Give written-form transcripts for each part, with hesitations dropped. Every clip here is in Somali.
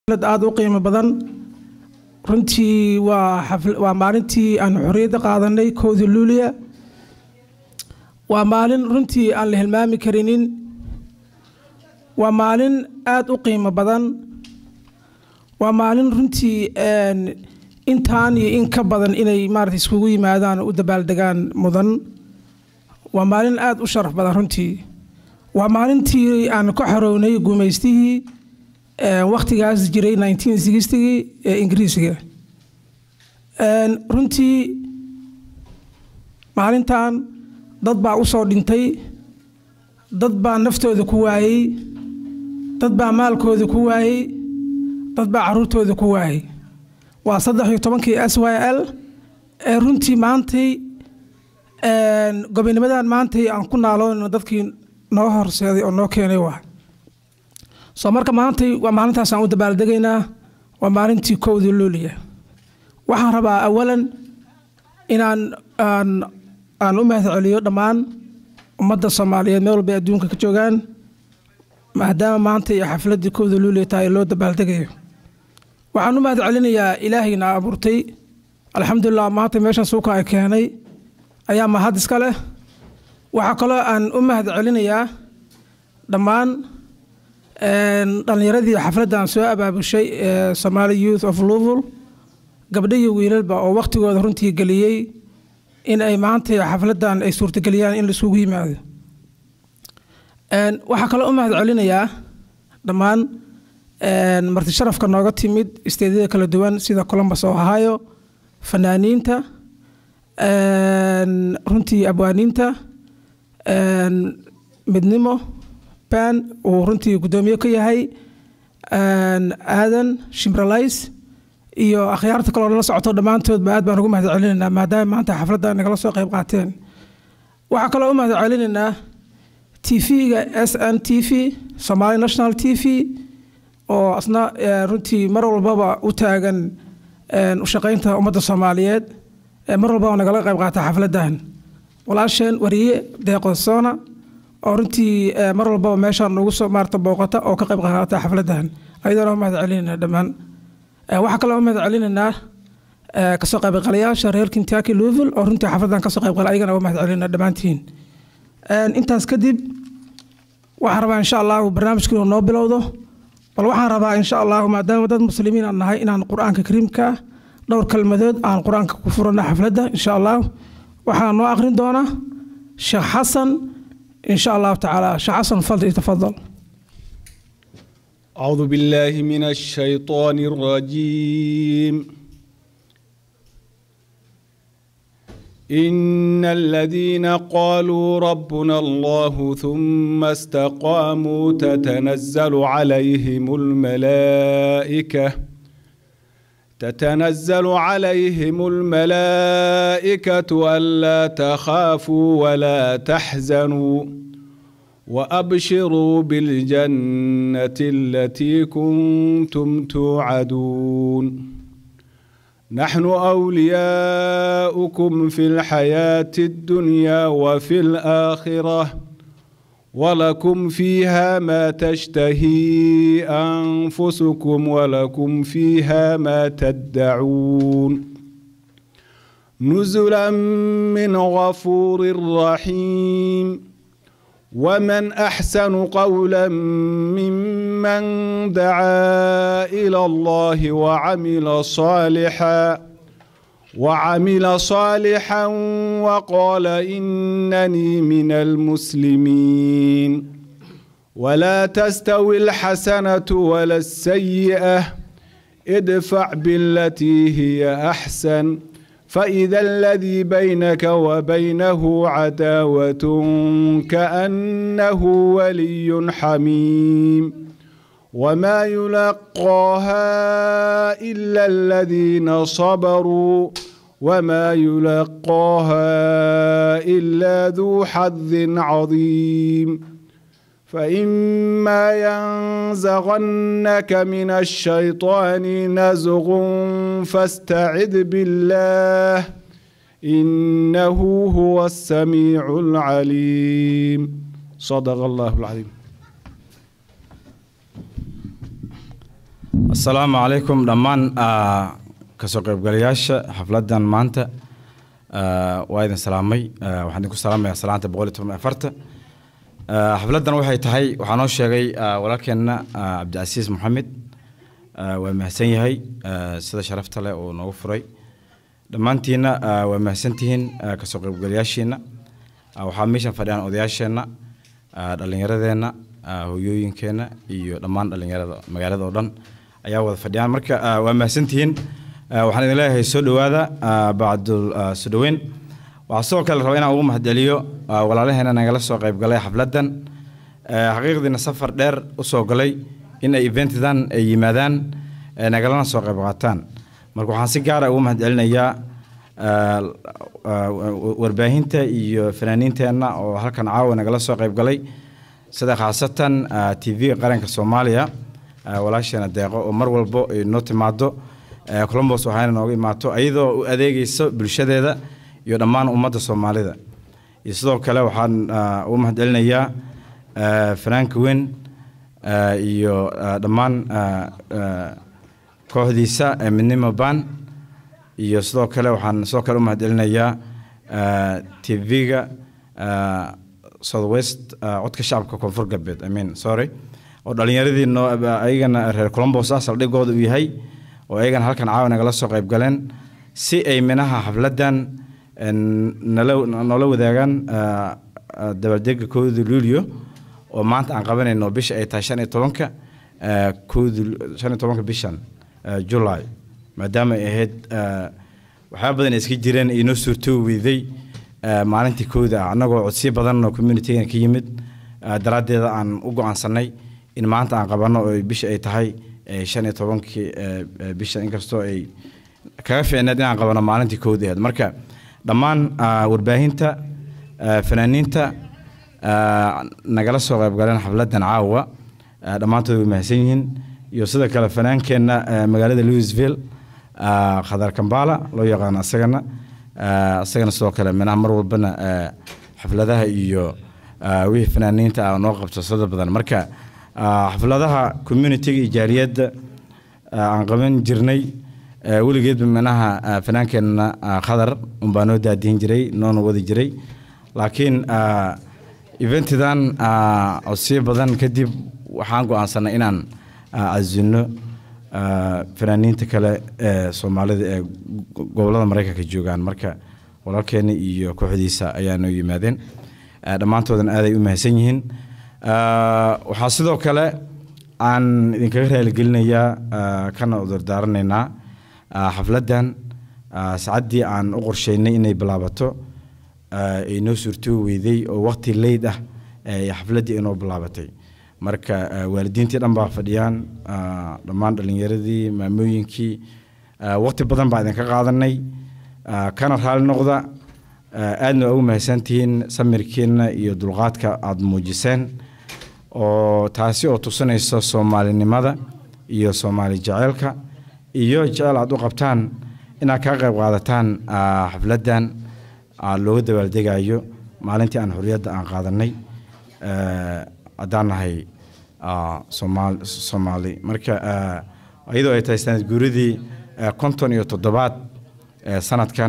aad u qiimo badan runtii waa maalintii aan xorriyadda qaadanay koodii luuliya waa maalin runtii aan la hilmaami karinin waa maalin aad u qiimo badan waa maalin runtii intaan iyo in ka badan inay maartay iskugu yimaadaan u dabaaldegaan mudan waa maalin aad u sharaf badan runtii waa maalintii aan ka xorownay guumaystihii waqtigaas jiray 1960 ee Ingiriisiga runtii maalintan dad baa u soo dhintay dad baa naftooda ku waayay dad baa maalkooda ku waayay dad baa caruurtooda ku waayay waa 13kii SYL ee runtii maantay gobonnimadan maantay aan ku naaloon dadkii noo horseeday oo noo keenay waa soo marka maantay waa maalintaas aan u dabaaldegaynaa waa maalintii koodii luuliya waxaan rabaa awalan inaan aan u mahadceliyo dhammaan ummadda Soomaaliyeed meel walba adduunka ka joogaan maadaama maanta ay xafladii koodii luuliya tahay loo dabaaldegayo waxaan u mahadcelinayaa ilaahayna abuurtay alxamdulillah maanta meeshan suuqa ay keenay ayaa mahad iska leh waxa kale aan u mahadcelinayaa dhammaan dhalinyaradii xafladan soo abaabushay Somali Youth of Louisville gabdhaha wiilalba oo waqtigooda runtii galiyay in ay maanta xafladan ay suurtageliyaan in la isugu yimaado waxa kale oo mahadcelinayaa dhammaan marti sharafka nooga timid isteedada kala duwan sida Columbus Ohio fanaaniinta runtii abwaaniinta midnimo baan oo runtii gudoomiye ka yahay aadan shimralays iyo akhyaarta kale oo la socoto dhamaantood aad baan ugu mahadcelinaynaa maadaama maanta xafladda nagala soo qayb qaateen waxa kale oo mahadcelinaynaa TV-ga SNTV Somali National TV oo asna runtii mar walba u taagan u shaqeynta ummadda Soomaaliyeed mar walba nagala qayb qaata xafladdan walaasheen wariye deeqosoona oo runtii mar walba meeshan ugu soo maarta booqata oo ka qayb qaata xafladdan ayadoo mahadcelinayna dhamaan waxa kale oo mahadcelinayna ka soo qayb qalayaasha reer Kentucky Louisville oo runtii xafladdan ka soo qayb qalay ayagana mahadcelinayna dhamaantiin intaas kadib waxaan rabaa insha Allah barnaamijku noo bilowdo bal waxaan rabaa insha Allah maadaama dad muslimiin aan nahay inaan Quraanka Kariimka dhowr kalmadood aan Quraanka ku furano xafladda insha Allah waxaan noo aqrin doonaa Sheekh Xasan إن شاء الله تعالى شيخ حسن تفضل أعوذ بالله من الشيطان الرجيم إن الذين قالوا ربنا الله ثم استقاموا تتنزل عليهم الملائكة ألا تخافوا ولا تحزنوا وأبشروا بالجنة التي كنتم توعدون نحن أولياؤكم في الحياة الدنيا وفي الآخرة ولكم فيها ما تشتهي أنفسكم ولكم فيها ما تدعون نزلا من غفور رحيم ومن أحسن قولا ممن دعا إلى الله وعمل صالحا وقال إنني من المسلمين ولا تستوي الحسنة ولا السيئة ادفع بالتي هي أحسن فإذا الذي بينك وبينه عداوة كأنه ولي حميم وما يلقاها إلا الذين صبروا وما يلقاها إلا ذو حظ عظيم فإما ينزغنك من الشيطان نزغ فاستعذ بالله إنه هو السميع العليم صدق الله العظيم السلام عليكم دمان كسوقيب قلياش حفلة مانتا وايضا سلامي وحنكو سلامي سلامة بقولتهم أفرت حفلة وحي تحي وحنوش شيء ولكن عبد العزيز محمد ومحسن هاي سيدا شرفت له ونوفري دمانتينا ومحسنتين كسوقيب قلياشينا وحاميشن فديان أودياشينا dhalinyaradeenna hooyooyinkeena iyo dhammaan dhalinyarada magaalada oo dhan ayaa wada fadhiyaan marka waa mahadsantihiin waxaan idin leeyahay soo dhawaada bacdul sudaweyn waxaa sidoo kale rabaa inaan ugu mahadceliyo walaalaheena nagala soo qayb galay xafladan xaqiiqdiina safar dheer u soo galay in ay eventidan ay yimaadaan nagalana soo qayb qaataan marka waxaan si gaar ah ugu mahadcelinayaa warbaahinta iyo fanaaniinteena oo halkan caawa nagala soo qayb galay sida khaasatan TV qaranka Soomaaliya walaashana deeqo oo mar walba ay noo timaado Columbus waxayna nooga imaato ayadoo u adeegayso bulshadeeda iyo dhammaan ummadda Soomaalida iyo sidoo kale waxaan u mahadcelinayaa Frank Wyn iyo dhammaan kooxdiisa Midnimo Band iyo sidoo kale waxaan sidoo kale u mahadcelinayaa TV-ga Southwest codka shacabka koonfur galbeed oo dhalinyaradii ayagana reer Columbus saldhigooda u yahay oo ayagana halkan caawa nagala soo qayb galeen si ay minaha xafladan nala wadaagaan dabaaldega kooda Luulyo oo maanta aan qabanayno bisha ay tahay 15 bishan July maadaama ay ahayd waxaa badan iska jireen inoo suurtoo weeday maalintii kooda anagoo codsi badan oo community-ga ka yimid daraadeeda aan u go'aansanay in maanta aan qabano oo bisha ay tahay 15 bisha inkastoo ay kaga fiicneed inaan qabano maalintii kooda marka dhammaan warbaahinta fanaaniinta nagala soo qayb galeen xafladan caawa dhammaantood way mahadsan yihiin iyo sidoo kale fanaankeenna magaalada Louisville Khadar Kambala loo yaqaan asagana sidoo kale meena mar walbana xafladaha iyo wixii fanaaniinta noo qabto sida badan marka xafladaha community-ga ijaariyada aan qaban jirnay weligeed menaha fanaankeenna Khadar baa noo daadiin jiray noona wadi jiray laakiin eventidan codsiyo badan kadib waxaan go'aansanay inaan azino fanaaniinta kale ee Soomaalida ee gobolada Mareykanka joogaan marka walaalkeena iyo kooxdiisa ayaa noo yimaadeen dhamaantoodan aad ay u mahadsan yihiin waxa sidoo kale aan idinkaga raaligelinayaa kana u dardaaranaynaa xafladan saacadii aan u qorsheynay inay bilaabato ay noo suurtoo weeday oo waqti leyd ah ay xafladii inoo bilaabatay marka waalidiintii dhan baa fadhiyaan dhammaan dhalinyaradii maamooyinkii waqti badan baa idinka qaadanay kana raali noqda aadna ugu mahadsantihiin samirkiina iyo dulqaadka aad muujiseen oo taasi oo tusinaysa Soomaalinimada iyo Soomaali jaceylka iyo jecel aad u qabtaan inaad ka qayb qaadataan xafladan looga dabaaldegayo maalintii aan xorriyadda aan qaadanay adanahay Soomaali marka ayadoo ay tahay sanad guuridii 57 sanadkan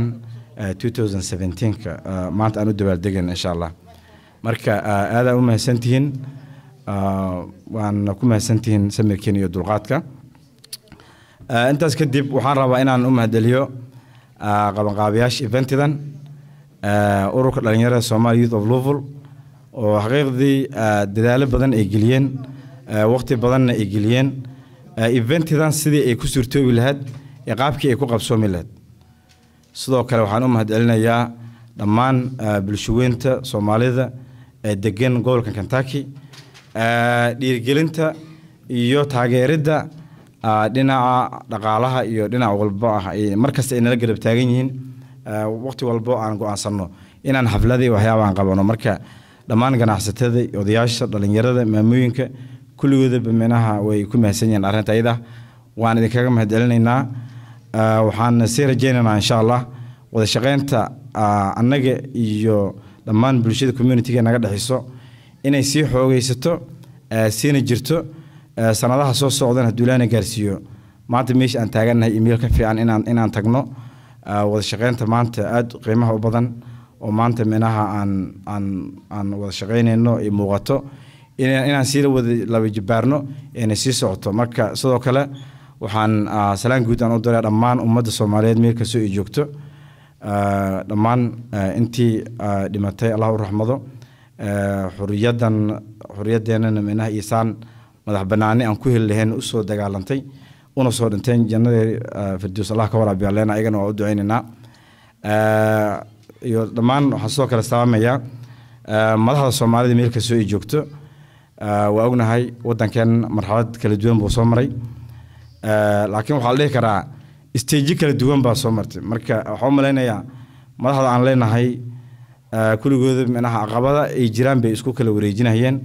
2017 maanta aan u dabaaldegan insha Allah marka aad u mahadsantihiin waan ku mahadsantihiin samirkiina iyo dulqaadka intaas kadib waxaan rabaa inaan u mahadceliyo qabanqaabiyaasha eventidan ururka dhalinyarada Somali Youth of Louisville oo xaqiiqdii dadaalo badan ay geliyeen waqti badanna ay geliyeen eventidan sidii ay ku suurtoobi lahayd qaabkii ay ku qabsoomi lahayd sidoo kale waxaan u mahadcelinayaa dhammaan bulshaweynta Soomaalida ee degan gobolka Kentucky dhiirigelinta iyo taageerida dhinaca dhaqaalaha iyo dhinac walba markasta ay nala garab taagan yihiin waqti walba aan go'aansano inaan xafladii waxyaabo aan qabano marka dhammaan ganacsatada odayaasha dhalinyarada maamooyinka kulligooda menaha way ku mahadsan yihiin arrinta ayada waan idinkaga mahadcelinaynaa waxaan sii rajaynaynaa insha Allah wada shaqeynta annaga iyo dhammaan bulshada community-ga naga dhaxayso inay sii xoogaysato siina jirto sanadaha soo socdana duulaana gaarsiiyo maanta meesha aan taagannahay email ka fiican inaan tagno wada shaqeynta maanta aad qiimaha u badan oo maanta minaha aan wada shaqeynayno iyo muuqato inaan sii laba jibaarno inay sii socoto marka sidoo kale waxaan salaan guud aan u diray dhammaan ummadda Soomaaliyeed meel kasta oo joogto dhammaan intii dhimatay Allah u raxmado xurriyadeena minaha iisaan madax banaani aan ku helleen u soo dagaalantay una soo dhinteen jannada firdaws Allah ka waraabiyo leena ayagana waa u duceynaynaa iyo dhammaan waxaan soo kala salaamayaa madaxda Soomaalida meel kasta oo joogto waa ognahay wadankan marxalad kala duwan buu soo maray laakiin waxa la dhihi karaa stage kala duwan baa soo martay marka waxaan maleynayaa madaxda aan leenahay kuligooda minaha caqabada ay jiraan bay isku kala wareejinayeen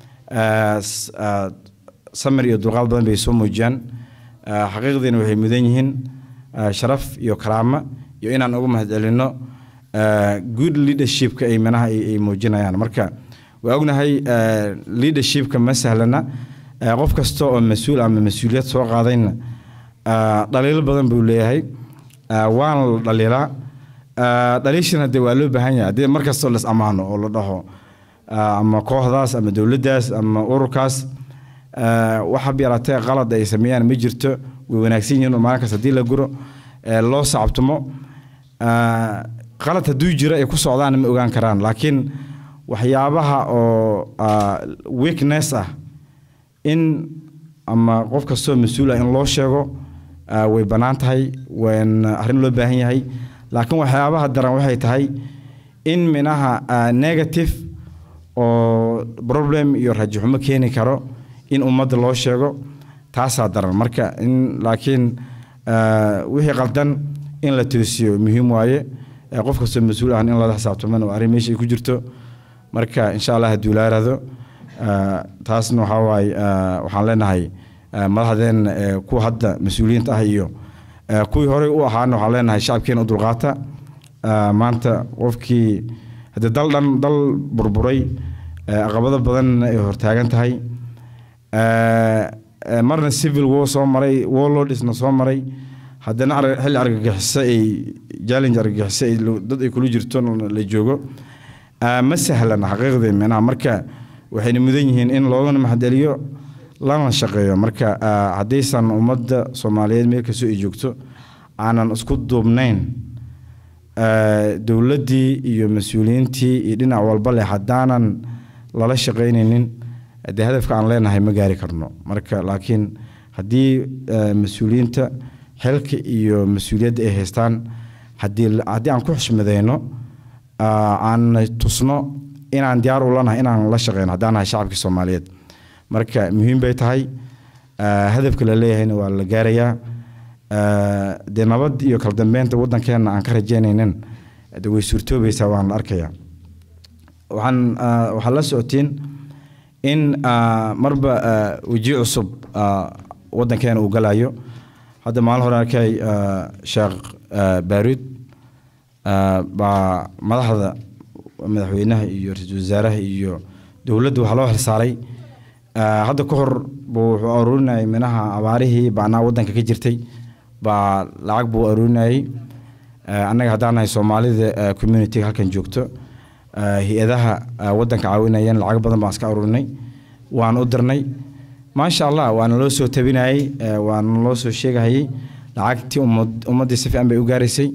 samir iyo dulqaad badan bay soo muujiyaan xaqiiqdiina waxay mudan yihiin sharaf iyo karaama iyo inaan ugu mahadcelino good leadership-ka ay minaha ay muujinayaan marka waa ognahay leadership-ka ma sahlana qof kasta oo mas'uul ama mas'uuliyad soo qaadayna dhaliil badan buu leeyahay waan la dhaliilaa dhaliishana de waa loo baahan yahay hadii markasta la amaano oo la dhaho ama kooxdaas ama dawladdaas ama ururkaas waxa biyaratay qalad ay sameeyaan ma jirto way wanaagsan yihiin oo maalin kasta hadii la guro loo sacabtumo qalad haduu jiro ay ku socdaan ma ogaan karaan laakiin waxyaabaha oo weakness ah in ama qof kastoo mas'uul ah in loo sheego way banaan tahay waan arrin loo baahan yahay laakiin waxyaabaha daran waxay tahay in minaha negative oo problem iyo rajaxumo keeni karo in ummadda loo sheego taasaa daran marka in laakiin wixii qaldan in la toosiyo muhiim waaye qof kastoo mas'uul ah in la xisaabtamo arrin meesha ay ku jirto marka insha Allah haduu la raado taasna waxa waay waxaan leenahay madaxdeen ku hadda mas'uuliyiinta ah iyo kuwii hore u ahaan waxaan leenahay shacabkeena u dulqaata maanta qofkii hada dal burburay caqabado badan ay hortaagan tahay marna civil war soo maray warlordsna soo maray haddana xilli argagixisa ay challenge argagixisa ay dad ay kula jirto la joogo ma sahlana xaqiiqdii meena marka waxay mudan yihiin in loogana mahadceliyo lana shaqeeyo marka hadaysan ummadda Soomaaliyeed meel kasta ay joogto aanan isku duubnayn dawladdii iyo mas'uuliyiintii iyo dhinac walba leh hadaanan lala shaqeynaynin hadafka aan leenahay ma gaari karno marka laakiin hadii mas'uuliyiinta xilka iyo mas'uuliyadda ay haystaan hadii aan ku xushmadeyno aan tusno inaan diyaar u lanahay inaan la shaqeyno hadaan nahay shacabka Soomaaliyeed marka muhiim bay tahay hadafka la leeyahayna waa la gaarayaa de nabad iyo kala dambeynta wadankeena aan ka rajeynaynin way suurtoobaysaa waan la arkayaa waxaan la socotiin in marba wajiic cusub wadankeena uu galayo hadda maalin hore arkay Sheekh Baaruud baa madaxweynaha iyo ra'iisul wasaaraha iyo dawladda waxa loo xilsaaray hadda ka hor wuxuu aruurinayay minaha abaarihii baana wadanka ka jirtay baa lacag buu aruurinayay annaga hadaan nahay Soomaalida community halkan joogto hay'adaha wadanka caawinayaan lacag badan baan iska aruurinay waan u dirnay ma sha Allah waan loo soo tabinayay waan loo soo sheegayay lacagtii ummadii si fiican bay u gaarisay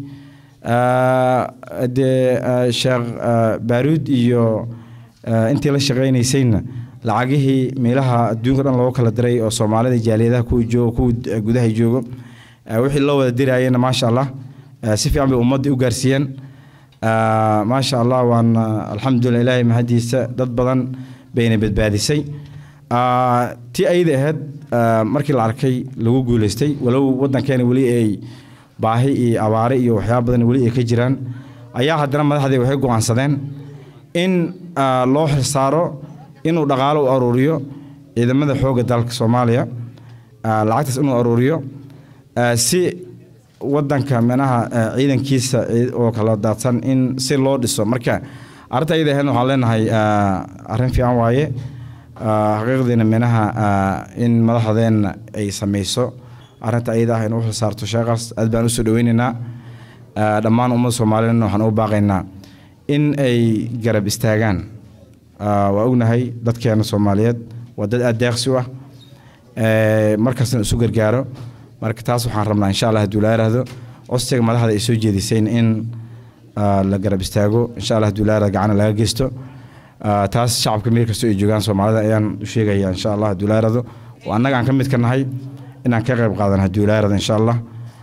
Sheekh Baaruud iyo intii la shaqeynaysayna lacagihii meelaha adduunka dhan loo kala diray oo Soomaalida jaaliyadaha ku gudaha joogo wixii loo wada dirayayna ma sha Allah si fiican bay ummadii u gaarsiiyeen ma sha Allah waan alxamdulillah Ilaahay mahadiisa dad badan bayna badbaadisay tii ayda ahayd markii la arkay lagu guuleystay walow wadankeena wali ay baahi iyo abaare iyo waxyaabo badan wali ay ka jiraan ayaa haddana madaxdii waxay go'aansadeen in loo xilsaaro inuu dhaqaale u aruuriyo ciidamada xoogga dalka Soomaaliya lacagtaas inuu aruuriyo si wadanka menaha ciidankiisa oo kala daadsan in si loo dhiso marka arintayda ahayn waxaan leenahay arrin fiican waaye xaqiiqdiina menaha in madaxdeen ay sameyso arrinta ayada ah inuu saarto shaqaas aad baan u soo dhaweynaynaa dhammaan ummadda Soomaaliyeed waxaan u baaqaynaa in ay garab istaagaan waa ognahay dadkeena Soomaaliyeed waa dad aad deeqsi ah markasta isu gargaaro marka taas waxaan rabnaa insha Allah haduu la yiraahdo codsiga madaxda ay soo jeedisay in la garab istaago insha Allah haduu la yiraahdo gacan laga geysto taas shacabka meel kasta ay joogaan Soomaalida ayaan u sheegayaa insha Allah haduu la yiraahdo oo annaga aan ka mid ka nahay inaan ka qayb qaadano haduu la yiraahdo insha Allah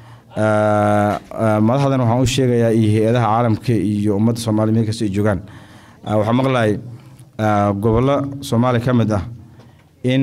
madaxdan waxaan u sheegayaa hay'adaha caalamka iyo ummadda Soomaaliyeed meel kasta ay joogaan waxaan maqlaay gobollo Soomaali ka mid ah in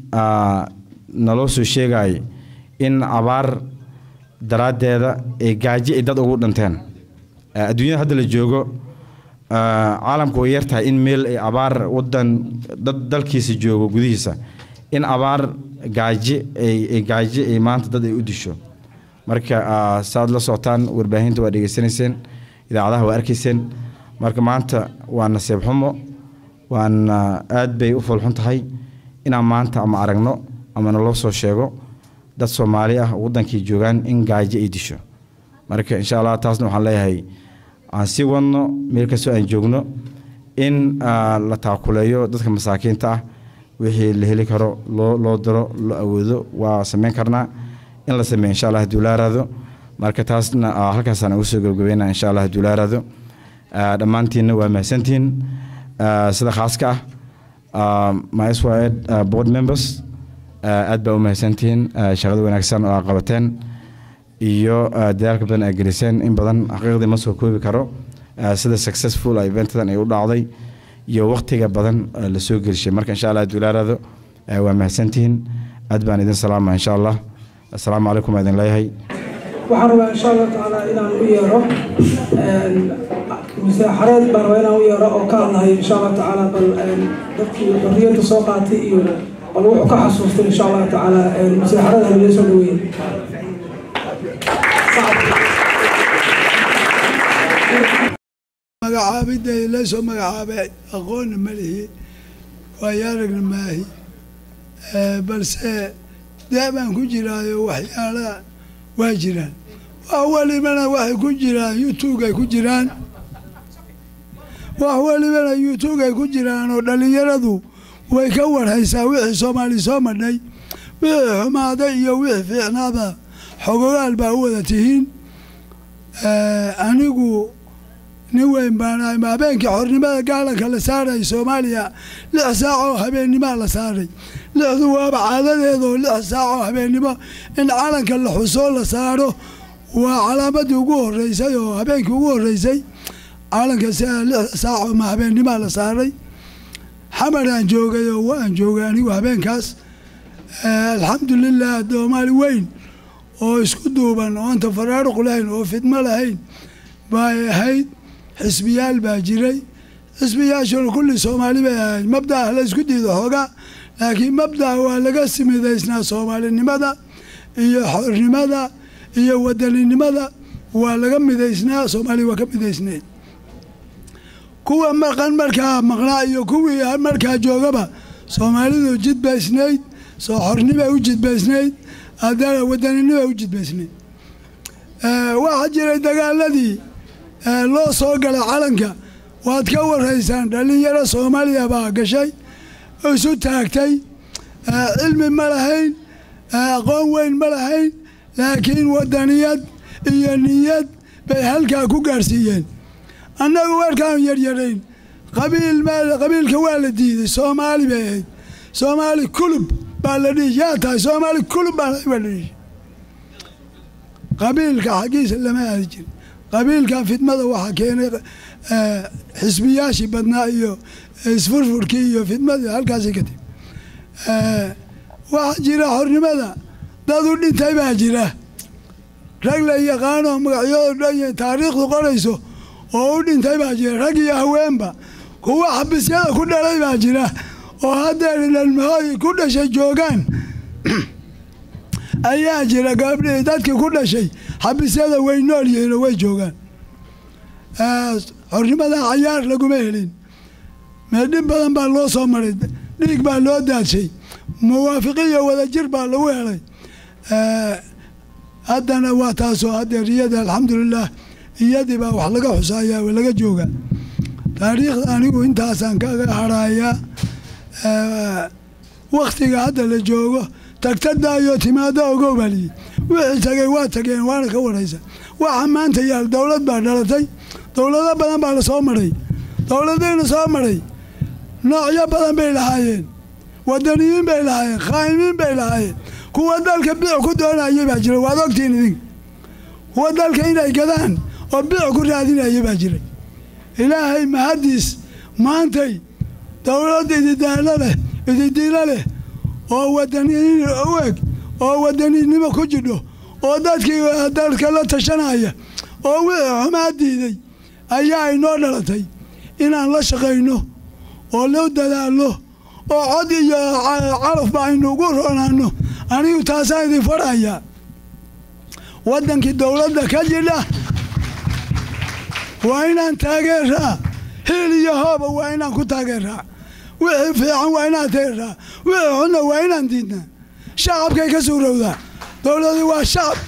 naloo soo sheegay in abaar daraadeeda ay gaaji ay dad ugu dhinteen adduunyada hadda la joogo caalamku way yartahay in meel ay abaar wadan dalkiisa joogo gudihiisa in abaar gaaji ay maanta dad ay u disho marka saad la socotaan warbaahinta waa dhageysanayseen idaacadaha waa arkayseen marka maanta waa nasiib xumo waan aad bay u fulxun tahay inaan maanta ama aragno ama naloo soo sheego dad Soomaali ah wadankii joogan in gaaji ay disho marka insha Allah taasna waxaan leeyahay aan si wadno meel kasta aan joogno in la taakuleeyo dadka masaakiinta ah wixii la heli karo loo diro loo awoodo waa sameyn karnaa in la sameeyo insha Allah haduu la yiraahdo marka taasna halkaas aan ugu soo gabagabeynaa insha Allah haduu la yiraahdo dhamaantiina waa mahadsantiin sida khaaska my SYED board members aad baa u mahadsantiin shaqada wanaagsan oo qabateen iyo dadaalka badan ay geliseen in badan xaqiiqdii ma soo koobi karo sida successful eventan ay u dhacday iyo waqtiga badan la soo gelisay marka insha Allah haduu la yiraahdo waa mahadsantiin aad baan idin salaama insha Allah assalaamu calaykum idin leeyahay waxaan rabaa insha Allah taala inaan u yeero مساحرات بروينا ويا وكان هاي إن شاء الله تعالى بل حرية سوقاتي والروح كحصوص إن شاء الله تعالى المساحرات اللي يسوون مقعابي ليس مقعابي أقول ملهي ويارق الماهي بس دائما كجرا وحيالا واجران وأول من واحد كجرا يوتيوب كجران وأول من يوتيوب كجران ودليلادو ويكون هيساوي Soomaali Soomaali بحماده يوي في عنابه حقوق الباوده تهين anigu nin weyn baan ma beenka xornimada gaalanka la saaray Soomaaliya 6 saaco habeenimo la saaray lixdu waa caadadeedo 6 saaco habeenimo in caalanka la xuso la saaro waa calaamad ugu horeysay oo habeenkii ugu horeysay caalanka 6 saaco ma habeenimo la saaray xamaran joogay oo waan joogay anigu habeenkaas alxamdulillah Soomaali weyn oo isku duuban oo inta faraaruq lahayn oo fidma lahayn bay ahayd xisbiyaal baa jiray xisbiyaashu kulli Soomaali bay ahayd mabda la isku diido hoga laakiin mabda waa laga simidaysnaa Soomaalinimada iyo xornimada iyo wadaninimada waa laga midaysnaa Soomaali waa ka midaysnaa kuwa maqan markaa maqnaa iyo kuwii markaa joogaba Soomaalidu jidbaysnayd soo xornimo u jidbaysnayd adala wadaninimo u jidbaysnayd waxa jiray dagaaladii loo soo galay calanka waad ka wareysaan dhalinyaro Soomaaliya baa gashay oo isu taagtay cilmi ma lahayn aqoon weyn ma lahayn laakiin wadaniyad iyo niyad bay halka ku gaarsiiyeen annagu warkaan yaryarayn qabiilka waa la diiday Soomaali bay Soomaali kulub baa la dhigay Soomaali kulub baa la dhigay qabiilka xaqiisa lama aadin qabiilka fidmada waxa keenay xisbiyaashi badnaa iyo isfurfurkii iyo fidmada halkaas ka timi waxa jira xornimada dad u dhintay baa jira rag la yaqaano magacyadooda iyo taariikhdu qorayso oo u dhintay baa jira rag iyo haweenba kuwa xabisyada ku dhalay baa jira oo hadda ilmahoy ku dhashay joogan ayaa jira gabdhaha dadkii ku dhashay xabisyada way nool yihiin way joogan xornimada cayaar laguma helin meedin badan baa loo soo maray dhiig baa loo daadshay muwaafiqiyo wada jir baa lagu helay haddana waa taasoo hadeer iyada alxamdulilah iyadii baa wax laga xusaaya laga jooga taariikhda anigu intaasaan kaga harayaa waktiga hadda la joogo tagtadaayo timaado ogow baa liyi wixii tagay waa tageen waana ka waraysa waxa maanta yaal dowlad baa dhalatay dowlado badan baa la soo maray dowladiina soo maray noocyo badan bay lahaayeen wadaniyiin bay lahaayeen khaa'imiin bay lahaayeen kuwa dalka biic ku doonayay baa jira waad ogtiin idin kuwa dalka inay gadaan oo biic ku raadinayay baa jiray ilaahay mahadiis maantay dowlad ididiilo leh oo wadaniyiin u eg oo wadaniinimo ku jidho oo dadkii dalka la tashanaya oo wixii xumaa diiday ayaa inoo dhalatay inaan la shaqayno oo loo dadaalo oo cod iyo calaf ba aynu ugu roonaano anigu taasaan idin farayaa waddankii dowladda ka jidha waa inaan taageeraa hiil iyo hooba waa inaan ku taageeraa wixii fiican waa inaan taageeraa wixii xunna waa inaan diidnaa shacabkay ka suurowdaa dowladdu waa shacab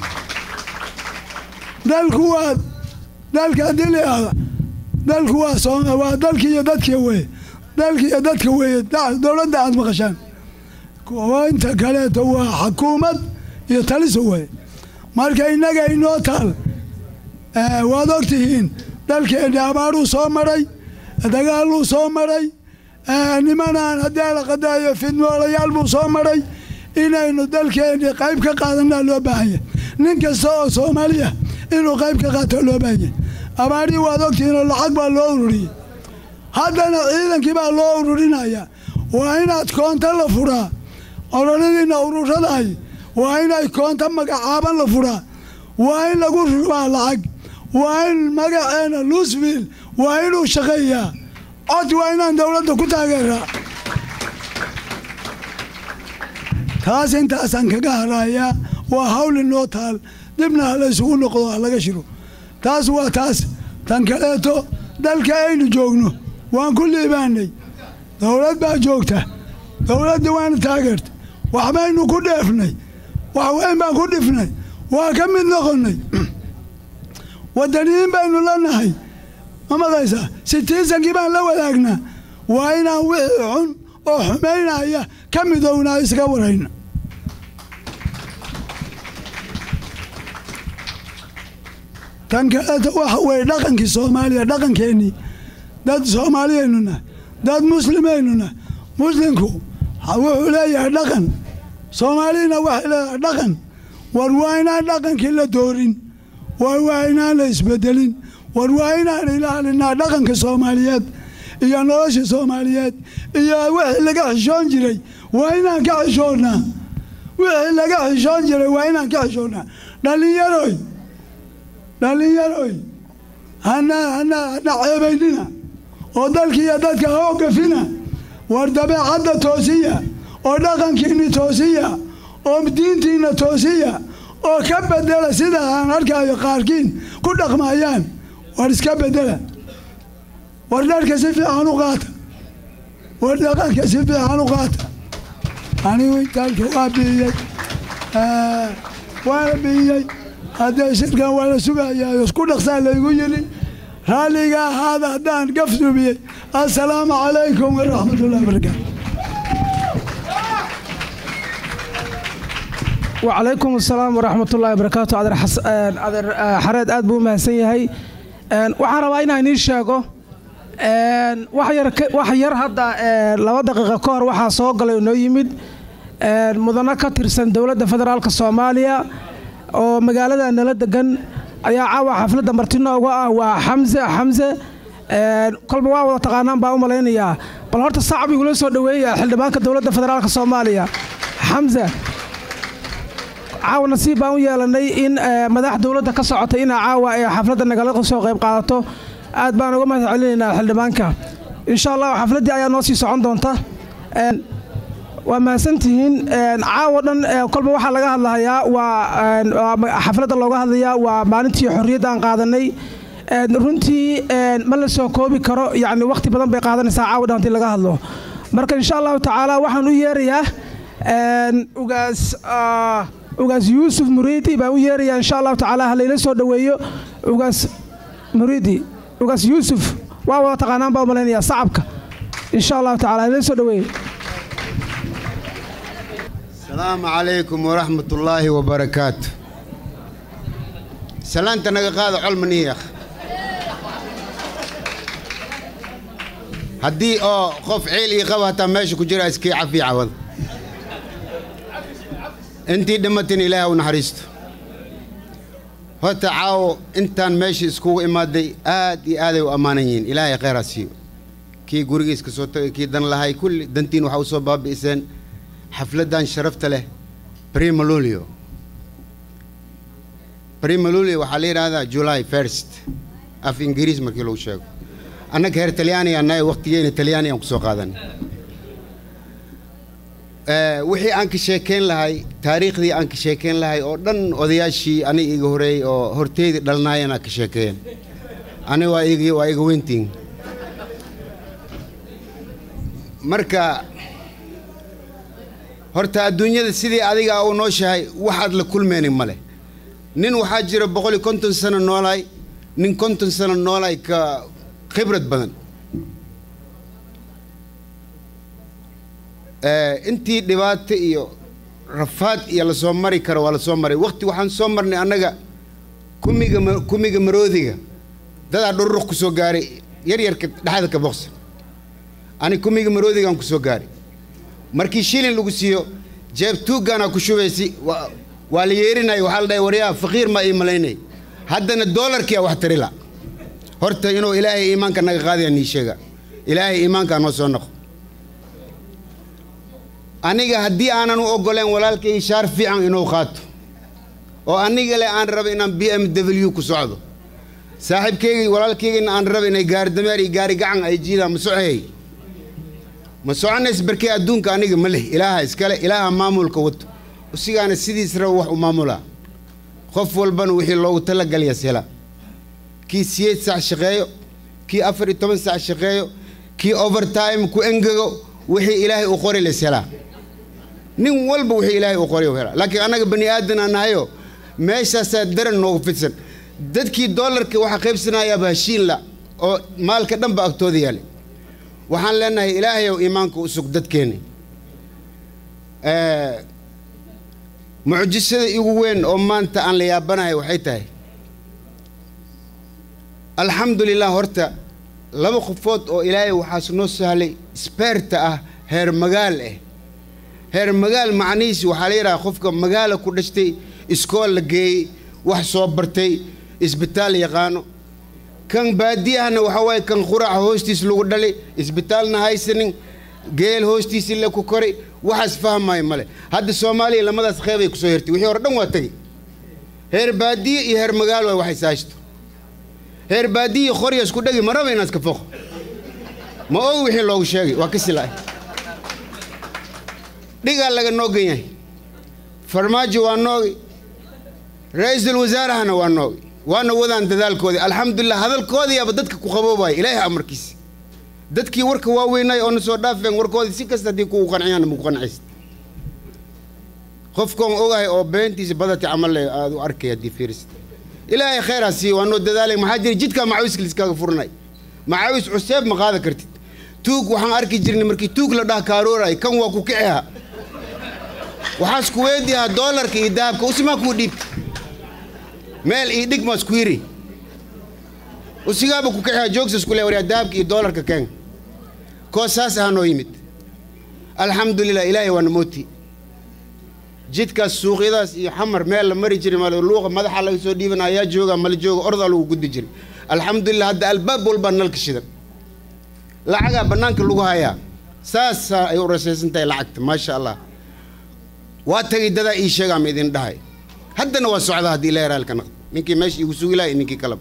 dalku waa dalka dileada dalku waa dalkii iyo dadkii weye dalkii iyo dadka weeye dowladda aad maqashaan kuwa inta kaleeto waa xukuumad iyo taliso weye marka innaga inoo taal waad ogtihiin dalkeena abaaruu soo maray dagaaluu soo maray nimanaan haddii la qadaayo fidnoolayaal buu soo maray inaynu dalkeena qayb ka qaadanaa loo baahanya nin kasta oo soomaaliya inuu qayb ka qaato loo baahanya abaarii waad ogtihiinoo lacag baa loo ururiyey haddana ciidankii baa loo ururinaya waa inaad koonto la furaa ololadiina ururadaay waa inay koonto magacaaban la furaa waa in lagu rubaa lacag waa in magaceena luusville waa inuu shaqeeyaa cod waa inaan dowladda ku taageeraa taas intaasaan kaga harayaa waa hawli noo taal dibna ha la isugu noqdo ha laga shiro taas waa taas tan kaleeto dalka aynu joogno waan ku liibaanay dowlad baa joogta dowladda waana taageerta waxbaynu ku dheefnay wax weyn baan ku dhifnay waa ka mid noqonnay wadaniyiin baynu la nahay ma maqaysaa sitiisankii baan la wadaagnaa waa inaan wixii xun oo xumaynaya ka midownaa iska warayna tan kaleeto waxa weye dhaqankii soomaaliya dhaqankeennii dad soomaaliyaynu nahay dad muslimaynu nahay muslimku wuxuu leeyahay dhaqan soomaaliyana waxay leedahay dhaqan war waa inaan dhaqankii la doorin war waa inaan la isbedelin war waa inaan ilaalinaa dhaqanka soomaaliyeed iyo nolosha soomaaliyeed iyo wixii laga xishoon jiray waa inaan ka xishoonnaa wixii laga xishoon jiray waa inaan ka xishoonnaa dhallinyaroy hana ceebaynina oo dalkiiyo dadka hoogafina war dabeecadda toosiya oo dhaqankiinni toosiya oo diintiinna toosiya oo ka bedela sida aan arkaayo qaarkiin ku dhaqmayaan war iska bedela war dharka si fiican u qaata war dhaqanka si fiican u qaata anigu dalka waa biyey waana biyey haddee shirkan waa la sugayaa isku dhaqsaa laygu yidhi raalliga ahaada haddaan gaf subiyey assalaamu calaykum waraxmatullahi wabarakaatu وعليكم السلام ورحمة الله وبركاته أدر حراد أد بو مهسن يهي waxaan rabaa inaan ii sheego wax yar hadda 2 daqiiqo ka hor waxaa soo galay oo noo yimid mudane ka tirsan dowladda federaalka Soomaaliya oo magaalada nala degan ayaa caawa xafladda martino uga ah waa Xamse kolba waa wada taqaanaan baa u maleynayaa bal horta sacab igula soo dhaweeya xildhibaanka dowladda federaalka Soomaaliya Xamse caawa nasiib baan u yeelanay in madax dowladda ka socotay in caawa ay xafladda nagala soo qayb qaadato aad baan uga mahad celinaynaa xildhibaanka insha Allah xafladii ayaa noo sii socon doonta waa mahadsantihiin caawa dhan kolba waxa laga hadlayaa waa xafladda looga hadlayaa waa maalintii xorriyadda aan qaadanay runtii ma la soo koobi karo yani waqti badan bay qaadanaysaa caawa dhan intii laga hadlo marka insha Allah tacaala waxaan u yeerayaa ugaas yuusuf muriidi baan u yeerayaa insha allahu tacaala ha layla soo dhoweeyo ugaas muriidi ugaas yuusuf waa wada taqaanaan baa u malaynayaa sacabka insha allahu tacaala ha layla soo dhoweeyo السلام عليكم ورحمة الله وبركاته. سلامت نقاض علم يا أخ. هدي خوف عيلي قوة تماشي كجرا اسكي عفي عوض. انتي دمتني إله ونحرست. هتعاو انتان ماشي اسكو إمادي آدي وأمانيين إلهي خير السيو. كي قرقيس كسوتو كي دن لهاي كل دنتين وحوصو باب إسان حفلتان شرفت له بريمو لوليو وحالير هذا جولاي فيرست اف انجليز ما كيلو شيء انا غير تلياني انا وقتيين تلياني ام سو قادن وحي انك شيكين لهي تاريخدي انك شيكين لهي او دن odayaashii ani iga horeey oo horteed dhalnaayana ka sheekeen ani waa iga weyntiin marka horta adduunyada sidii adiga uu nooshahay waxaad la kulmeenin male nin waxaa jira 150 sano noolay nin 50 sano noolay ka khibrad badan intii dhibaato iyo rafaad iyo la soo mari karo waa la soo maray waqti waxaan soo marnay annaga kumiga maroodiga dadaa dhurruq ku soo gaaray yaryarka dhaxda ka boqsa ani kumiga maroodigaan ku soo gaaray markii shilin lagu siiyo jeeb tuugana ku shubaysi waa la yeerinay waxa la dhahay wariyaa faqiir ma ii malaynay haddana dollarkii wax tarila horta inuu ilaahay iimaanka naga qaadaya ni sheega ilaahay iimaanka noo soo noqo aniga haddii aanan u ogoleen walaalkay shaar fiican inuu qaato oo aniga le aan rabo inaan BMW ku socdo saaxiibkayga walaalkayga aan rabo inay gaari dameer iyo gaari gacan ay jiidaan mas'uuhay ما سوعناش بركي أدونك أنيق مله إلها إسكاله إلها مامول كوت وسيجانا سيديس روح ومامولا خف والبن وحي الله تلقى لي سهلا كي سيد ساعة شقايو كي أفري 8 ساعة شقايو كي أوفر تايم كو إنجو وحي إلهي أخوري لسهلا نين والب وحي إلهي أخوري وهلا لكن أنا بني آدم أنا هيو ماشى سدرن نوقفتن دتكي دولار كي واحد قيبسنا يا بهشين لا أو مال كدم بأكتودي يالي waxaan leenahay ilaahay oo iimaanka u sug dadkeena mucjisada ugu weyn oo maanta aan la yaabanahay waxay tahay alxamdulillah horta laba qofood oo ilaahay waxaas noo sahlay sperta ah heer magaal macnihiisu waxaa la yidhaha qofka magaala ku dhashtay iskool la geeyey wax soo bartay isbitaal yaqaano كان باديهنا وحواي كان قرع هوستيس لو دلي اسبيتالنا هايسنين جيل هوستيس اللي كوكوري وحس فهم ماي ماله هاد الصومالي لما داس خيبي كسو هرتي وحي وردن واتغي هير بادي هير مغال waxay saashto heer baadi khoriya isku dhagi maraba inaas ka foq ma oo wixii loogu sheegay waa kisilay dhiga laga noogan yahay farmaajo waa noogi ra'iisul wasaarahana waa noogi وانا ودان دادالكودي الحمد لله هذا الكودي يا بدتك كوخبوباي الهي امركيس ددكي ورك واويناي اون سو دافين وركودي سي كاستا دي كو قنعيان مو قنعيس خوفكم اوغاي او بنتي بدتي عمل ادو اركي دي فيرست الهي خير سي وانو دادالي محاجر جدك معويس كليسكا فرناي معويس عسيب ما قاده كرتid توق waxaan arki jirnay markii tuug la dhax kaaroray kan waa ku kiciya waxaas ku weediyaa dollarka iyo dahabka usima ku dhib meel ii dhig ma squiri usigaaba ku kiciya joogs isku leeyahay dahabka iyo dollarka kan ko saas ahanoo yimid alxamdulillah ilaahay waa namooti jidka suuqyadaas iyo xamar meel la mari jiray mal luuqa madaxa laga soo dhiibanaya jooga mal jooga orda lagu gudbi jiray alxamdulillah hadda albaab walba nalka shidan lacaga banaanka lagu hayaa saas ay u raseysantay lacagta ma sha Allah waa tagay dada ii sheega ma idin dhahay haddana waa socda hadii la yaraalka naqd ninkii meesh igu suugilay ninkii kala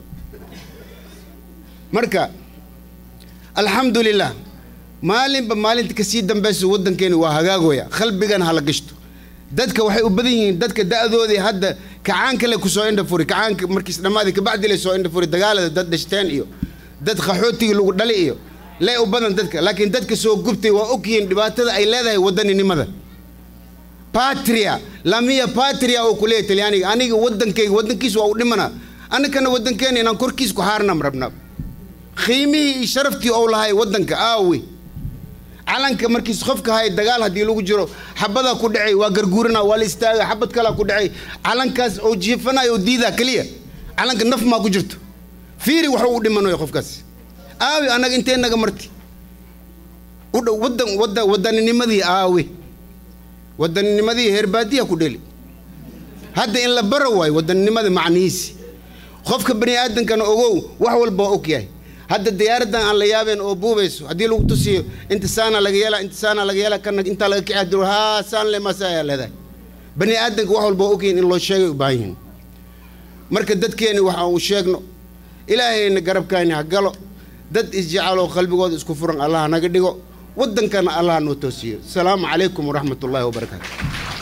marka alxamdulillah maalinta ka sii dambayso wadankeena waa hagaagoya qalbigan hala gashto dadka waxay u badan yihiin dadka da'doodii hadda kacaanka le ku soo indha furi kacaanka markii dhamaadii ka bacdi le soo indha furi dagaalada dad dhashteen iyo dad qaxootiga lagu dhalay iyo لا أبدا دتك لكن دتك سو قبتي وأكين دبعتها أي لا ده ودني نمذا patria la mia patria oo kule talyaaniga aniga waddankiisu waa u dhimana annagana waddankeena inaan korkiis ku haarnam rabna qiimihii sharaftii oo lahay waddanka aawi calanka markiis qofka hay dagaal hadii lagu jiro xabada ku dhacay waa garguurana waa la istaaga xabad kala ku dhacay calankaas oo jiifanayo diida kaliya calanka naf ma ku jirto fiiri wuxuu u dhimanayo qofkaas aawi anaga intee naga marti u dhow waddannimadii aawi waddannimadii herbaadiya ku dheli hadda in la baro way waddannimadii macnihiisi qofka bani aadankana ogow wax walba og yahay hadda diyaaradan aan la yaabeen oo buubayso hadii lagu tusiyo intisaana laga yeela kana inta laga kicadiro ha saan le masaaya leedahay bani aadanka wax walba og yahay in loo sheegay u baahan yihiin marka dadkeeni waxa uu sheegno ilaahayna garabkaani ha galo dad isjecel oo qalbigooda isku furan Allah naga dhigo waddankana Allah noo toosiyo salaamu calaykum waraxmatullaahi wabarakaatuh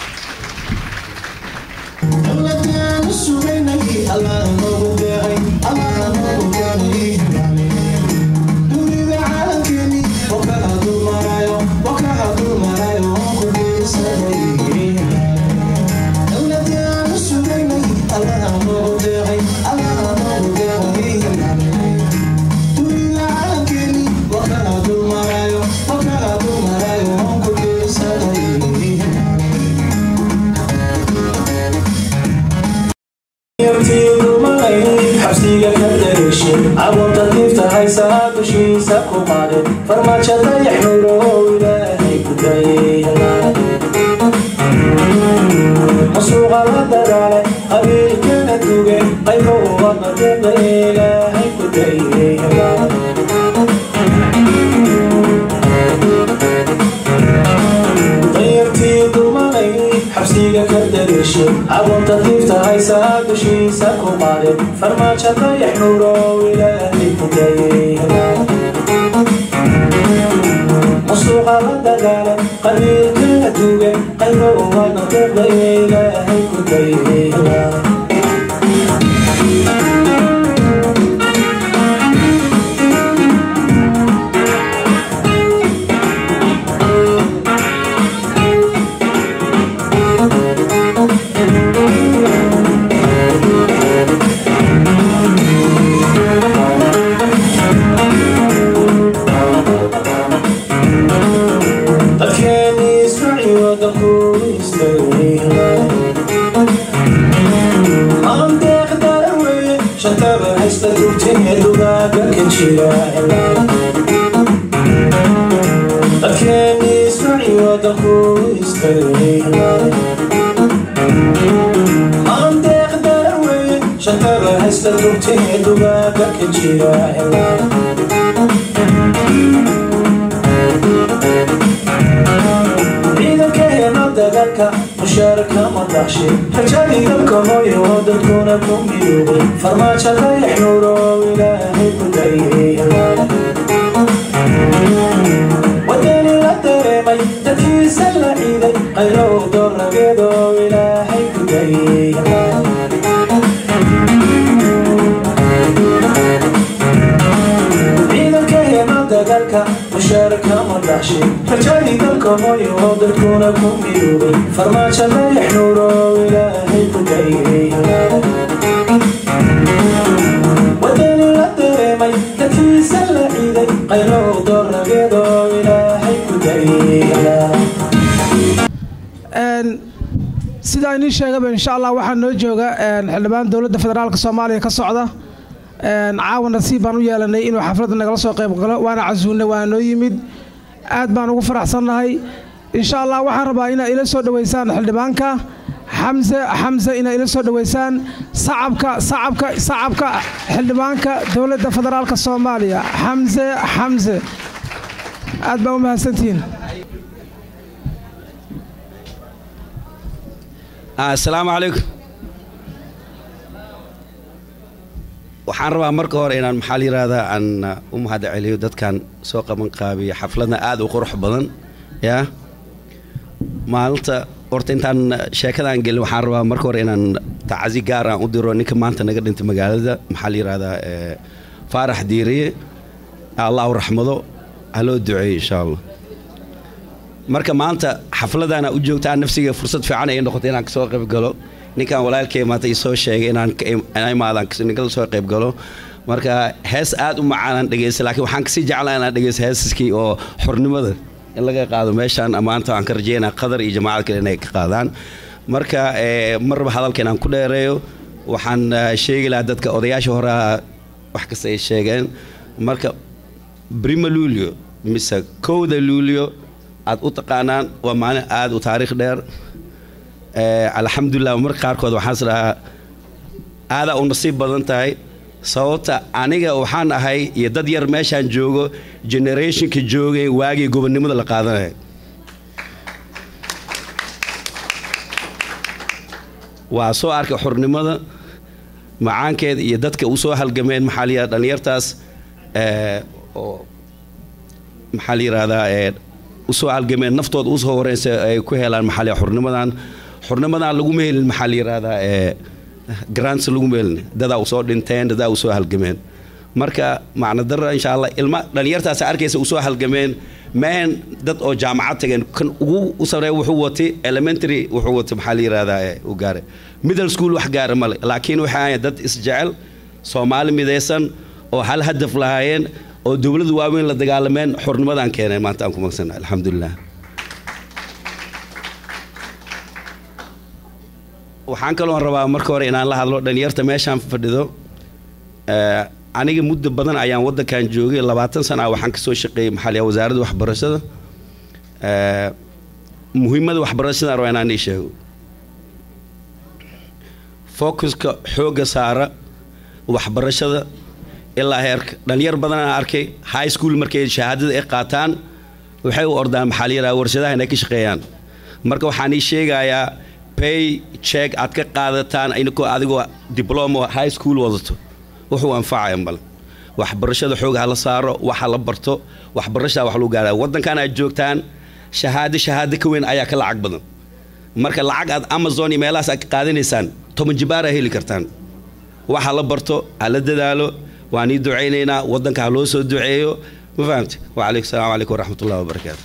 sida ay sheegaba insha Allah waxaan noo jooga xildhibaan dawladda federaalka Soomaaliya ka socda caawan nasiib baan u yeelanay inuu xafladda nagala soo qayb galo waana casuunay waa noo yimid aad baan ugu faraxsanahay insha Allah waxaan rabaa inaad ila soo dhaweysaan xildhibaanka Hamza inaad ila soo dhaweysaan sacabka xildhibaanka dawladda federaalka Soomaaliya Hamza aad baan u mahadsantiin السلام عليكم waxaan rabaa marka hore inaan maxal yiraahdo aan u mahad celiyo dadkan soo qaban qaabiya xafladna aad u qurux badan ya maalinta horta intaan sheekadan gelin waxaan rabaa marka hore inaan tacasi gaar ah u diro ninka maanta naga dhintay magaalada maxal yiraahdo Faarax Diiriye Allah u raxmado halo duceey insha Allah marka maanta xafladana u joogtaa nafsiga fursad fiican ay noqotay inaan ka soo qayb galo ninkan walaalkay maanta soo sheegay inaan imaadan ninka soo qayb galo marka hees aad u macaan dhageystay laakiin waxaan ka sii jeclaa inaan dhageysto heesaskii oo xornimada in laga qaado meeshan amaanta aan ka rajeynaa qadar iyo jamaacad kale inay ka qaadaan marka marba hadalkan aan ku dheereeyo waxaan sheegi lahaa dadka odayaasha hore wax kasta ay sheegeen marka Prima Luulyo mise kowda Luulyo aad u taqaanaan waa maalin aad u taariikh dheer alxamdulillah marka qaarkood waxaan isdhahaa aada u nasiib badan tahay sababta aniga waxaan ahay iyo dad yar meeshaan joogo generationka joogay waagii gobonnimada la qaadanay waa soo arkay xornimada macaankeed iyo dadka u soo halgameen maxalliya dhalinyartaas oo maxal yiraahdaa u soo halgameen naftooda u soo horeysay ay ku helaan maxalliya xornimadan lagu meelin maxal yiraahdaa grants lagu meelin dadaa u soo dhinteen dadaa u soo halgameen marka macna darra insha Allah ilma dhalinyartaas arkaysa u soo halgameen meen dad oo jaamacad tageen kan ugu sareey wuxuu watay elementary wuxuu watay maxal yiraahdaa u gaaray middle school wax gaar ma laakiin waxa ay dad isjecel Soomaali midaysan oo hal hadaf lahaayeen oo dawladdu waaweyn la dagaalameen xornimadan keenay maanta aan ku magsanahay alxamdulillah waxaan kaloo rabaa marka hore inaan la hadlo dhalinyarta meeshaan fadhido aniga muddo badan ayaan wadankan joogay 20 sano waxaan ka soo shaqeeyay maxalliga wasaaradda waxbarashada muhiimada waxbarashada waa inaan sheego focuska xooga saara waxbarashada ilaa heerka dhalinyar badan aan arkay high school markay shahaadada ay qaataan waxay u ordaan maxalliga warshadaha inay ka shaqeeyaan marka waxaan sheegayaa pay check aad ka qaadataan adigoo diploma high school wadato wuxuu anfacaya mal waxbarashada xooga la saaro waxa la barto waxbarashada wax lagu gaaraa wadankan aad joogtaan shahaado ka weyn ayaa ka lacag badan marka lacag aad Amazon emails aad qaadanaysaan 10 jibaar heli kartaan waxa la barto ala dadaalo waan ii duceynaynaa wadanka loo soo duceeyo ma fahamtay wa alaykum salaam alaykum wa rahmatullahi wa barakaatuh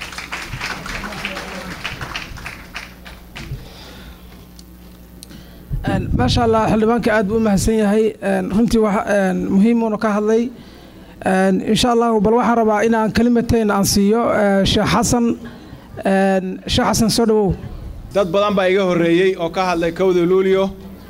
ما شاء الله حلبان كأد بمحسن هاي رنتي مهم ونكهضي إن شاء الله بالواحد ربع إن كلمتين عن سيو شيخ حسن سودو dad badan baa iga horeeyay oo ka hadlay kowda Luulyo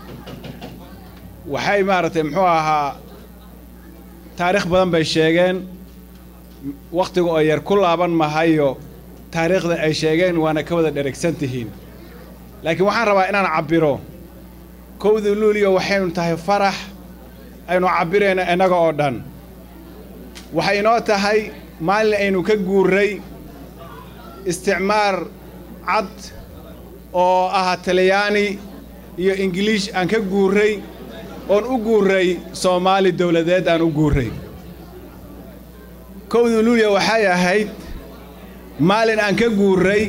waxay maartay muxuu ahaa taariikh badan bay sheegeen waqtiga oo yar ku laaban mahayo taariikhda ay sheegeen waana ka wada dheregsantihiin laakiin waxaan rabaa inaan cabiro kowda Luulyo waxaynu tahay farax aynu cabireyna inaga oo dhan waxay inoo tahay maalin aynu ka guuray isticmaar cad oo ah Talyaani iyo English aan ka guuray oon u guuray Soomaali dawladeed aan u guuray kowda Luulyo waxay ahayd maalin aan ka guuray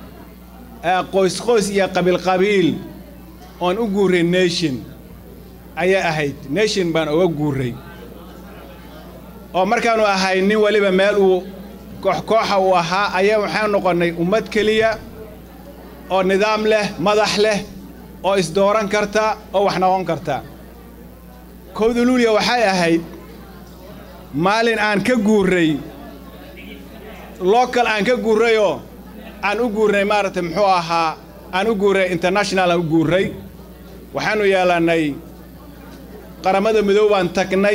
qoys iyo qabiil oon u guuray nation ayaa ahayd nation baan uga guuray oo markaanu ahay nin waliba meel uu koox uu ahaa ayaa waxaan noqonay ummad kaliya oo nidaam leh madax leh oo isdooran karta oo wax noqon karta kowda Luulyo waxay ahayd maalin aan ka guuray local aan ka guurayo aan u guuray maartay muxuu ahaa aan u guuray international aan u guuray waxaanu yeelanay qaramada midoob aan tagnay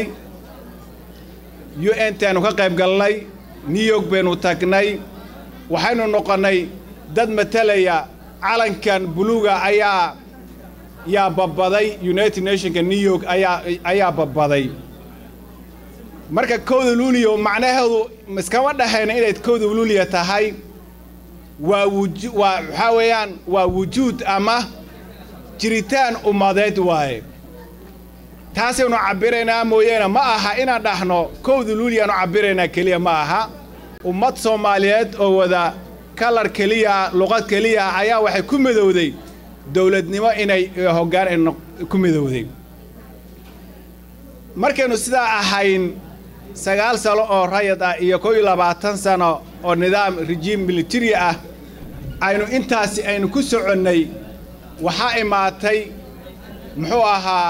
UN taanu ka qayb galnay New York baynu tagnay waxaanu noqonay dad matalaya calankan buluuga ayaa babaday United Nations New York ayaa babaday marka kowda Luulyo macnaheedu iskama dhaxayna inay kowda Luulyo tahay waxa weeyaan waa wujuud ama jiritaan ummadeed waaye taasaynu cabiraynaa mooyeena ma aha inaan dhahno kowda Luulyo aanu cabiraynaa kaliya ma aha ummad Soomaaliyeed oo wada kalar kaliya luqad kaliya ayaa waxay ku midowday dawladnimo inay hoggaan ku midowday markaynu sidaa ahayn 9 sano oo rayid ah iyo 12 sano oo nidaam regime military ah aynu intaasi aynu ku soconnay waxaa imaatay muxuu ahaa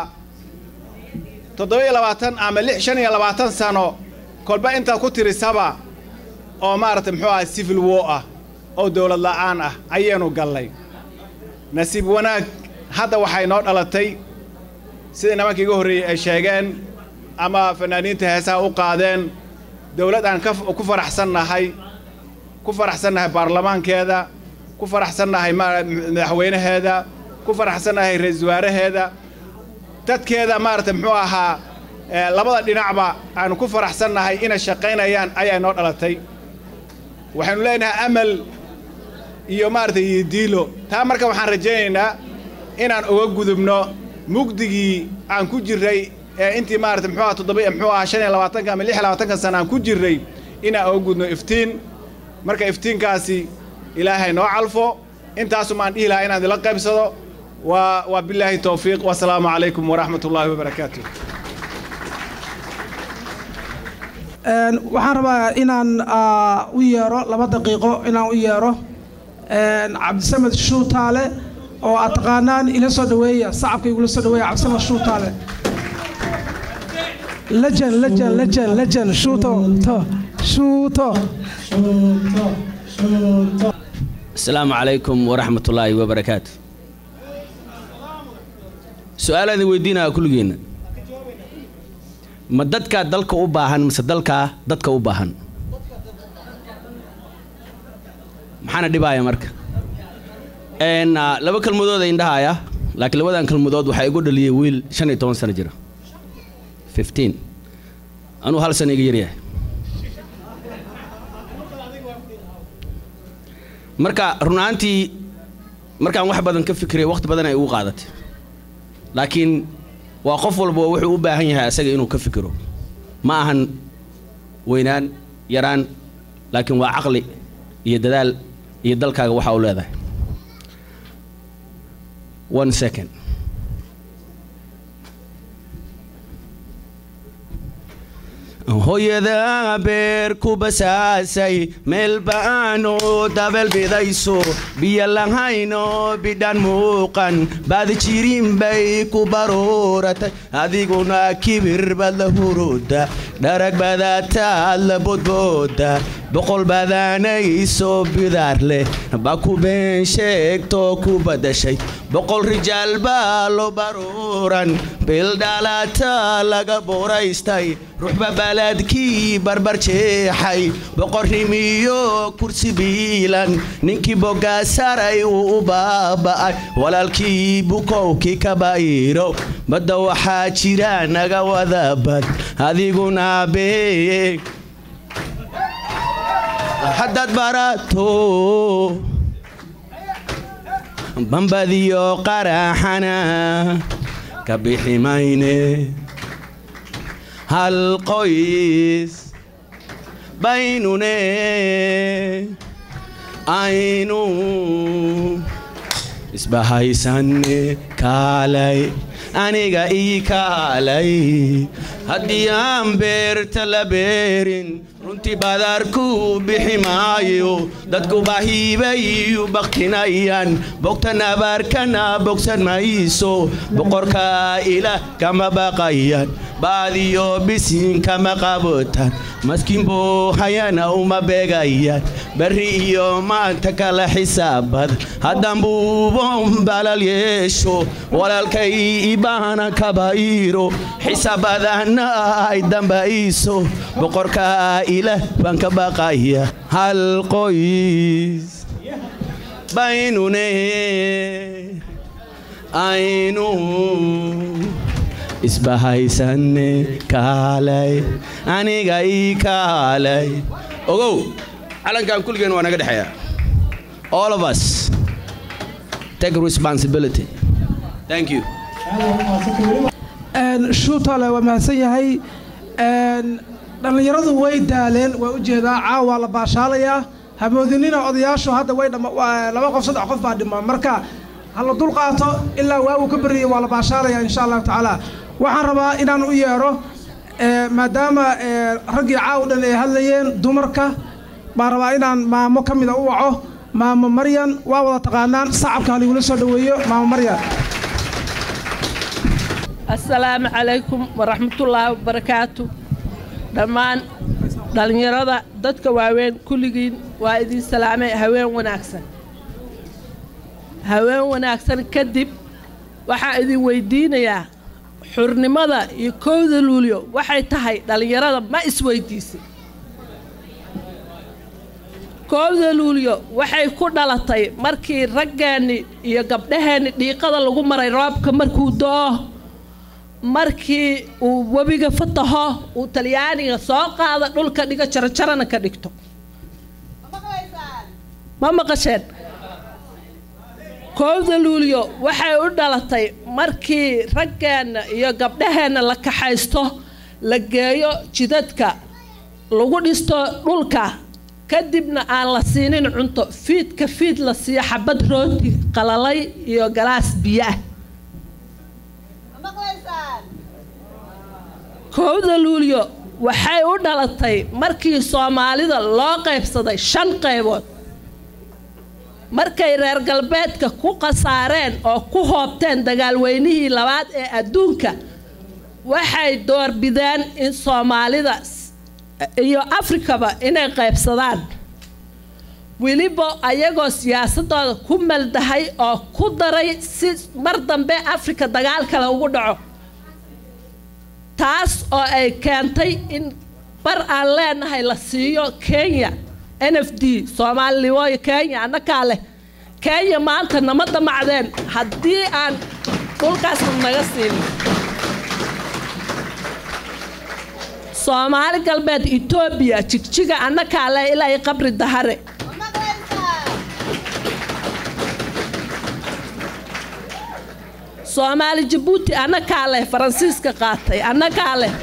27 ama 25 sano kolba inta ku tirisaba oo maartay muxuu ahaa civil war ah oo dawlad la'aan ah ayaynu galnay nasiib wanaag hadda waxay noo dhalatay sida nimankii ugu horreeyay ay sheegeen ama fanaaniinta heesaha u qaadeen dawlad aan ku faraxsannahay baarlamaankeeda ku faraxsannahay madaxweynaheeda ku faraxsannahay ra'iisul wasaaraheeda dadkeeda maartay muxuu ahaa labada dhinacba aan ku faraxsannahay inay shaqaynayaan ayaa noo dhalatay waxaanu leenahay amal iyo maartay diilo taa marka waxaan rajaynaynaa inaan uga gudubno mugdigii aan ku jiray intii maartay muxuu ahaa 25 ama 26 sano aan ku jiray inaan uga gudno iftiin marka iftiinkaasi ilaahay noo calfo intaasu maan dhihi lahaa inaan idila qaybsado wa billahi tawfiiq wa salaamu calaykum wa rahmatullahi wa barakaatuh waxaan rabaa inaan u yeero 2 daqiiqo inaan u yeero cabdisamed shuutaale oo aad taqaanaan ila soo dhaweeya sacabka igula soo dhaweeya cabdisamed shuutaale legend shuuto السلام عليكم ورحمة الله وبركاته. سؤال هذا ويدينا كل جينا. ما دتك دلك أوباهن مسدلك دتك أوباهن. محنا دباية مرك. إن لو كل مدود عندها يا لكن لو ذا كل مدود وحيقول لي ويل شنو تون سنة جرا. 15. أنا هال سنة جريه. marka runaantii markaan wax badan ka fikirey waqti badan ay ugu qaadatay laakiin waa qof walba wuxuu u baahan yahay asaga inuu ka fikiro ma ahan weynaan yaraan laakiin waa aqli iyo dadaal iyo dalkaaga waxa uu leedahay 1 second hooyada beer ku basaasay meel baano dabel bidayso biyo lahayno bidhan muuqan baad jirin bay ku barooratay adiguna kibir bad la huruda dharag badaataad la bodbooda boqol badanayso bidaar leh ba ku been sheegto ku badashay boqol rijaal baa lo barooran bildhalata laga booraystay ruuxba baladkii barbar jeexay boqornimiyo kursi biilan ninkii bogaasaray uu u baaba'ay walaalkii bukowkii kabayro badda waxaa jira naga wadabad adiguna beeg haddaad barato bambadiyo qaraxana ka bixi mayne hal qoys baynune aynu isbahaysanne kaalay aniga ii kaalay haddii aan beerta la beerin runtii badarku bixi maayo dadku bahiibay u baktinayaan bogtan abaarkana bogsan mayso boqorka ilaah kama baqayaan baadiyo bisin kama qabotaan maskiin buu hayana uma beegayaan berri iyo maanta kala xisaabada haddaan buubon balal yeesho walaalkay ibaana kabayro xisaabadana ay dambayso boqorka ilaah baan ka baqaya hal qoys baynune aynu isbahaysanne kaalay aniga ii kaalay ogow calankan kulligeen waa naga dhexeeya all of us take responsibility thank you shuutale waa mahadsan yahay dhallinyaradu way daaleen waa u jeedaa caawa la baashaalayaa hamoodinina odayaashu hadda way 2 qof 3 qof baa dhiman marka hala dul qaato ilaa waagu ka bariyo waa la baashaalayaa insha Allah taala waxaan rabaa inaan u yeero maadaama raggii caaw dhan ay hadlayeen dumarka baan rabaa inaan maamo ka mid ah u waco maamo maryan waa wada taqaanaan sacabka haligula soo dhaweeyo maamo maryan. السلام عليكم ورحمة الله وبركاته. دمان dhalinyarada dadka waaweyn kulligiin waa idin salaamay haween wanaagsan kadib waxaa idin weydiinayaa xurnimada iyo kowda luulyo waxay tahay dhalinyarada ma isweydiisay kowda luulyo waxay ku dhalatay markii raggeeni iyo gabdhaheeni dhiiqada lagu maray roobka markuu doo markii uu wabiga fataho uu talyaaniga soo qaada dhulka dhiga jarjarana ka dhigto ma maqasheen kowda luulyo waxay u dhalatay markii raggeena iyo gabdhaheena la kaxaysto la geeyo jidadka lagu dhisto dhulka kadibna aan la siinin cunto fiidka fiid la siiyo xabad rooti qalalay iyo galaas biyo ah kowda luulyo waxay u dhalatay markii Soomaalida loo qaybsaday 5 qaybood markay reer galbeedka ku qasaareen oo ku hoobteen dagaalweynihii labaad ee adduunka waxay doorbideen in Soomaalida iyo Afrikaba inay qaybsadaan weliba ayagoo siyaasadooda ku maldahay oo ku daray si mar dambe Afrika dagaal kale ugu dhaco taas oo ay keentay in bar aan leenahay la siiyo Kenya NFD Soomaaliya Kenya annaka leh Kenya maanta nama damacdeen haddii aan dhulkaas naga siin Soomaali galbeed Ethiopia jigjiga annaka leh ilaa qabri dahare Soomaali Djibouti annaka leh Faransiiska qaatay annaka leh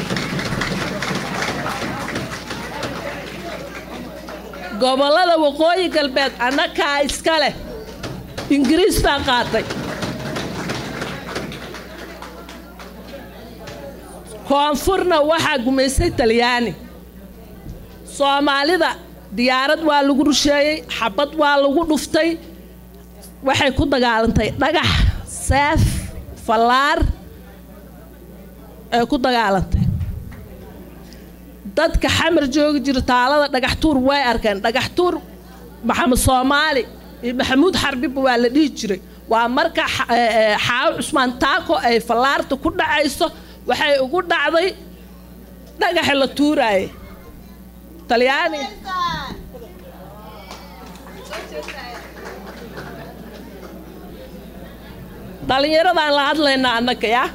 gobolada waqooyi galbeed annaka iska leh Ingiriis baa qaatay koonfurna waxaa gumaysay Talyaani Soomaalida diyaarad waa lagu rusheeyay xabad waa lagu dhuftay waxay ku dagaalantay dhagax seef falaar ay ku dagaalantay dadka xamar jooga jira taalada dhagax tuur way arkeen dhagax tuur maxamed Soomaali iyo Maxamuud Xarbi waa la dhigi jiray waa marka xaaw Cusmaan Taako ay falaarta ku dhacayso waxay ugu dhacday dhagax la tuuray Talyaani dhalinyarada la hadlayna annaka ya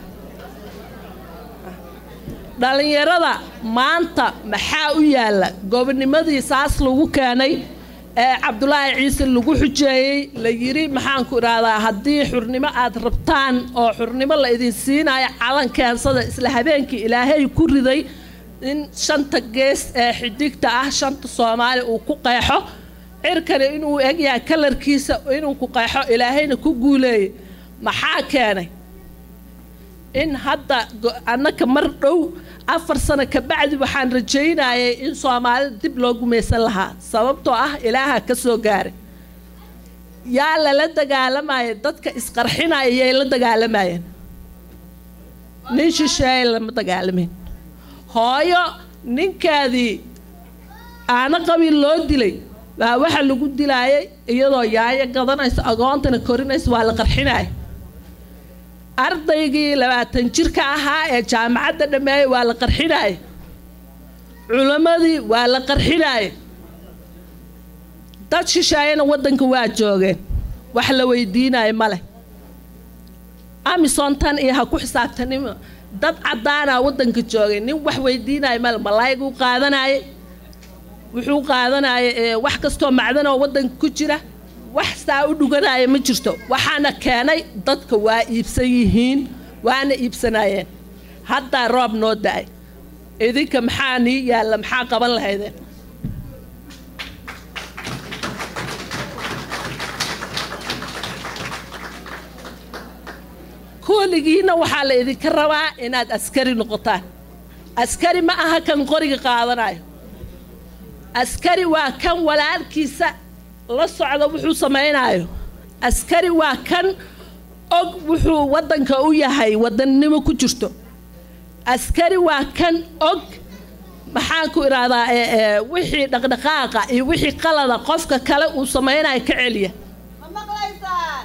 dhalinyarada maanta maxaa u yaala gobonimadii saas lagu keenay ee Cabdullaahi Ciise lagu xujeeyay la yiri maxaan ku iraadaa haddii xurnimo aad rabtaan oo xurnimo la idin siinayo calankaansada isla habeenkii Ilaahay ku riday in 5 gees ee xidigta ah 5 Soomaali uu ku qeexo cirkana inuu egyahay kalarkiisa inuu ku qeexo Ilaahayna ku guuleeyay maxaa keenay in hadda annaka mar dhow 4 sano ka bacdi waxaan rajaynayay in Soomaalida dib loo gumaysan lahaa sababtoo ah Ilaaha ka soo gaaray yaa la dagaalamay dadka isqarxinayay la dagaalamayeen nin shisheeye lama dagaalamin hooyo ninkaadii aana qabiil loo dilay baa waxa lagu dilaayay iyadoo yaaya gadanayso agoontana korinayso waa la qarxinay ardaygii 20 jirka ahaa ee jaamacadda dhameeyay waa la qarxinay culamadii waa la qarxinay dad shisheeyana wadanka waa joogeen wax la weydiinay male Amazon tan iyo ha ku xisaabtanimo dad cadaana wadanka joogeen nin wax weydiinay male malaaygu qaadanay wuxuu qaadanay wax kasto macdan oo wadanka ku jira wax saa u dhuganay ma jirto waxaana keenay dadka waa iibsan yihiin waana iibsanayeen hadda roob noo daay idinka maxaa ni yaala maxaa qaban lahaydeen kulligiina waxaa la idinka rabaa inaad askari noqotaan askari ma aha kan qoriga qaadanayo askari waa kan walaalkiisa la socda wuxuu samaynayo askari waa kan og wuxuu wadanka u yahay wadannimo ku jirto askari waa kan og maxaan ku iraadaa wixii dhaqdhaqaaqa iyo wixii qalada qofka kale uu samaynayo ka celiya ma maqlaysaan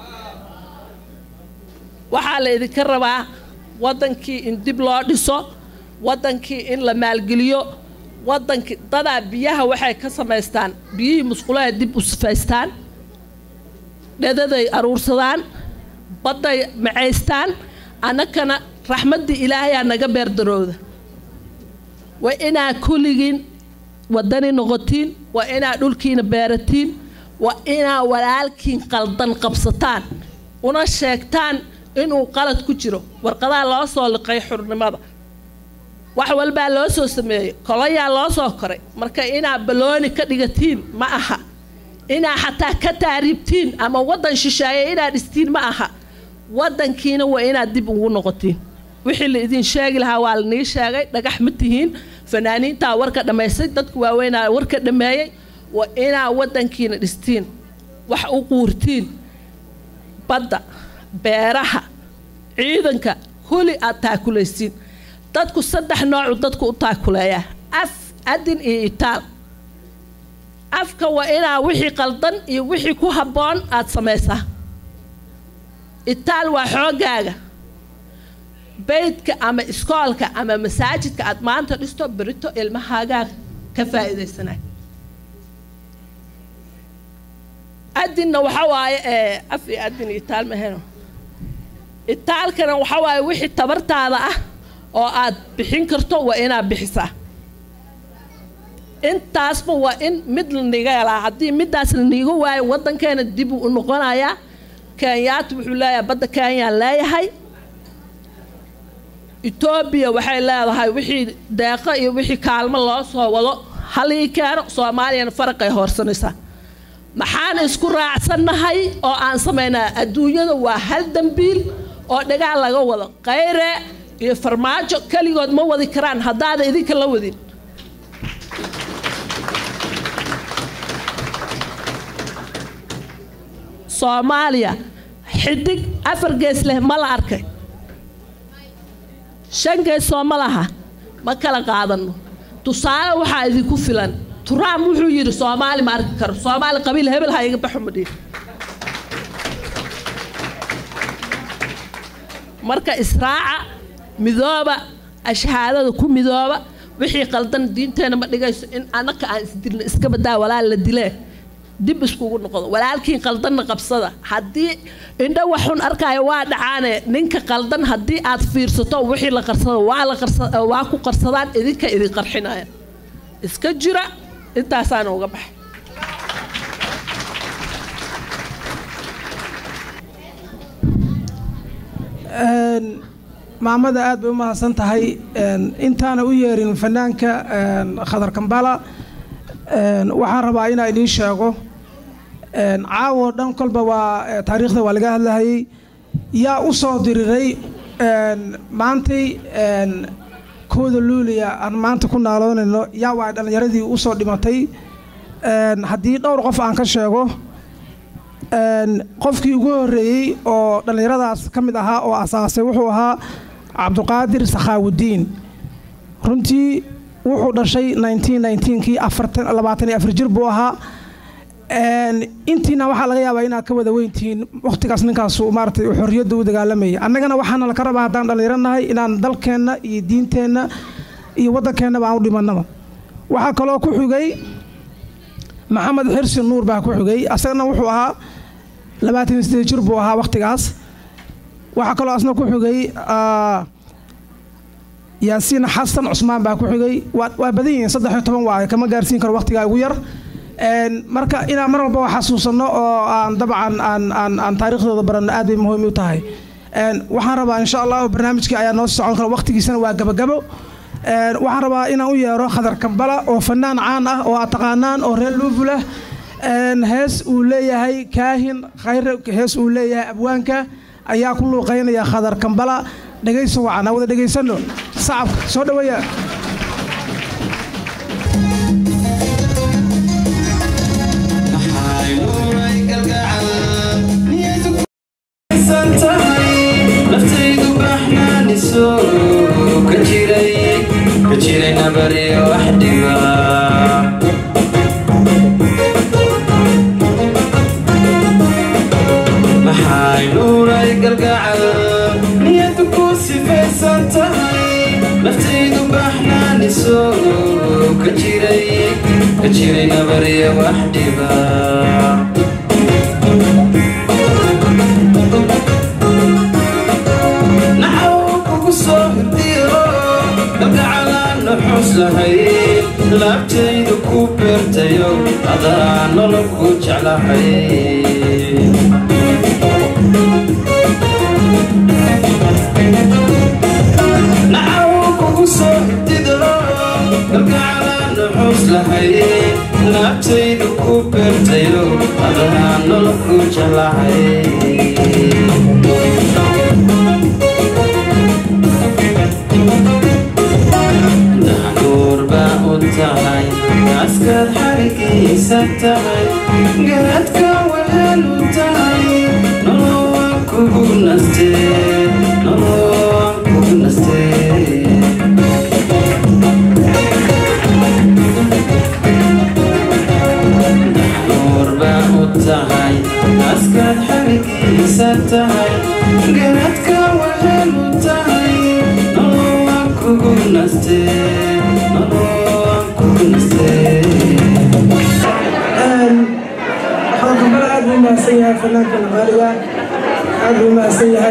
waxaa la idinka rabaa wadankii in dib loo dhiso wadankii in la maalgeliyo wadankii dadaa biyaha waxay ka samaystaan biyihii musqulaha dib u sifaystaan dhadaday aruursadaan badday macaystaan annakana raxmaddii ilaahayaa naga beerdarooda waa inaa kulligiin wadani noqotiin waa inaa dhulkiina beeratiin waa inaa walaalkiin qaldan qabsataan una sheegtaan inuu qalad ku jiro warqadaa loo soo liqay xurnimada wax walbaa loo soo sameeyey kolayaa loo soo koray marka inaa balooni ka dhigatiin ma aha inaa xataa ka taariibtiin ama wadan shisheeye inaa dhistiin ma aha wadankiina waa inaad dib ugu noqotiin wixii la idin sheegi lahaa waa la nii sheegay dhagax ma tihiin fanaaniintaa warka dhammaysay dadku waaweynaa warka dhammeeyey waa inaa wadankiina dhistiin wax u quurtiin badda beeraha ciidanka kulli aad taakulaysiin dadku 3 nooc dadku u taakuleeyaa af adin iyo itaal afka waa inaa wixii qaldan iyo wixii ku habboon aad samaysaa itaal waa xoogaaga beydka ama iskoolka ama masaajidka aad maanta dhisto berito ilmahaagaa ka faa'iidaysanay adinna waxa waaye af iyo adin iyo itaal ma heno itaalkana waxa waaye wixii tabartaada ah oo aad bixin karto waa inaad bixisaa intaasba waa in mid la niga helaa haddii midaas la niiga waayo wadankeena dib u noqonayaa kenyaat wuxuu leeyahay badda kenyaan leeyahay etoobiya waxay leedahay wixii deeqo iyo wixii kaalmo loo soo wado halii keeno soomaaliyana faraqay hoorsanaysaa maxaan isku raacsannahay oo aan samaynaa adduunyada waa hal dambiil oo dhagaal laga wado qayre iyo farmaajo kaligood ma wadi karaan haddaada idinka la wadin soomaaliya xidig 4 gees leh ma la arkay 5 gees soo ma laha ma kala qaadano tusaale waxaa idinku filan turaam wuxuu yidhi soomaali ma arki karo soomaali qabiil hebel ha iga baxo ma dhihin marka israaca midooba ashhaadada ku midooba wixii qaldan diinteena ma dhigayso in anaka aan isdilno iska badaa walaal la dilee dib iskugu noqdo walaalkiin qaldanna qabsada haddii indho waxun arkaayo waa dhacaane ninka qaldan haddii aad fiirsato wixii la qarsado waa ku qarsadaan idinka idin qarxinaya iska jira intaasaan uga baxay maamada aad bay u mahadsan tahay intaana u yeerin fanaanka khadar kambala waxaan rabaa inaan idiin sheego caawo dhan kolba waa taariikhda waa laga hadlahayay yaa u soo diriray maantay kooda luuliya aan maanta ku naaloonayno yaa waa dhallinyaradii u soo dhimatay haddii dhowr qof aan ka sheego qofkii ugu horreeyey oo dhallinyaradaas ka mid ahaa oo asaasay wuxuu ahaa cabduqaadir sakhaawudiin runtii wuxuu dhashay 1919kii 24 jir buu ahaa intiina waxaa laga yaabaa inaad ka wada weyntihiin waqtigaas ninkaasu maaragtay xorriyadda u dagaalamayay annagana waxaana laka rabaa haddaan dhallinyaro nahay inaan dalkeenna iyo diinteenna iyo waddankeennaba aan u dhimannaba waxaa kaloo ku xigay maxamed xirsi nuur baa ku xigay asagana wuxuu ahaa 28 jir buu ahaa waqtigaas waxaa kaloo asna ku xigay yaasiin xasan cusmaan baa ku xigay waa badan yihiin 13 waaye kama gaarsiin karo waqtigaa ugu yar marka inaan mar walba xasuusano oo aan dabcan aan taariikhdooda baranno aad bay muhiim u tahay waxaan rabaa insha allah barnaamijkii ayaa noo socon kara waqtigiisana waa gabagabo waxaan rabaa inaan u yeero khadar kambala oo fanaan caan ah oo aad taqaanaan oo reer luufula hees uu leeyahay kaahin khayre hees uu leeyahay abwaanka ayaa ku luuqaynaya khadar kambala dhagayso wacan wada dhagaysano sacabka soo dhaweeya maxaa nuuray galgacal niyadu ku sifaysan tahay naftaydu baxnaaniso ka jiray nabariya wax dhiba naxaw kugu soo hirdiyo galgacalaan nuxuus lahayd laabtaydu ku beertayo adaa nolol ku jeclahay naxaw kugu soo hirdido galgacalaan nuxuus lahayd laabtaydu ku beertayo adaa nolol ku jeclahay tahay askad xarigiisa tahay garadka wehelu tahay nolowaan kugu nastee daxnuurba u tahay askad xarigiisa tahay garadka wehelu tahay nolowaan kugu nastee ما سيها فنان الغالية هذا ما سيها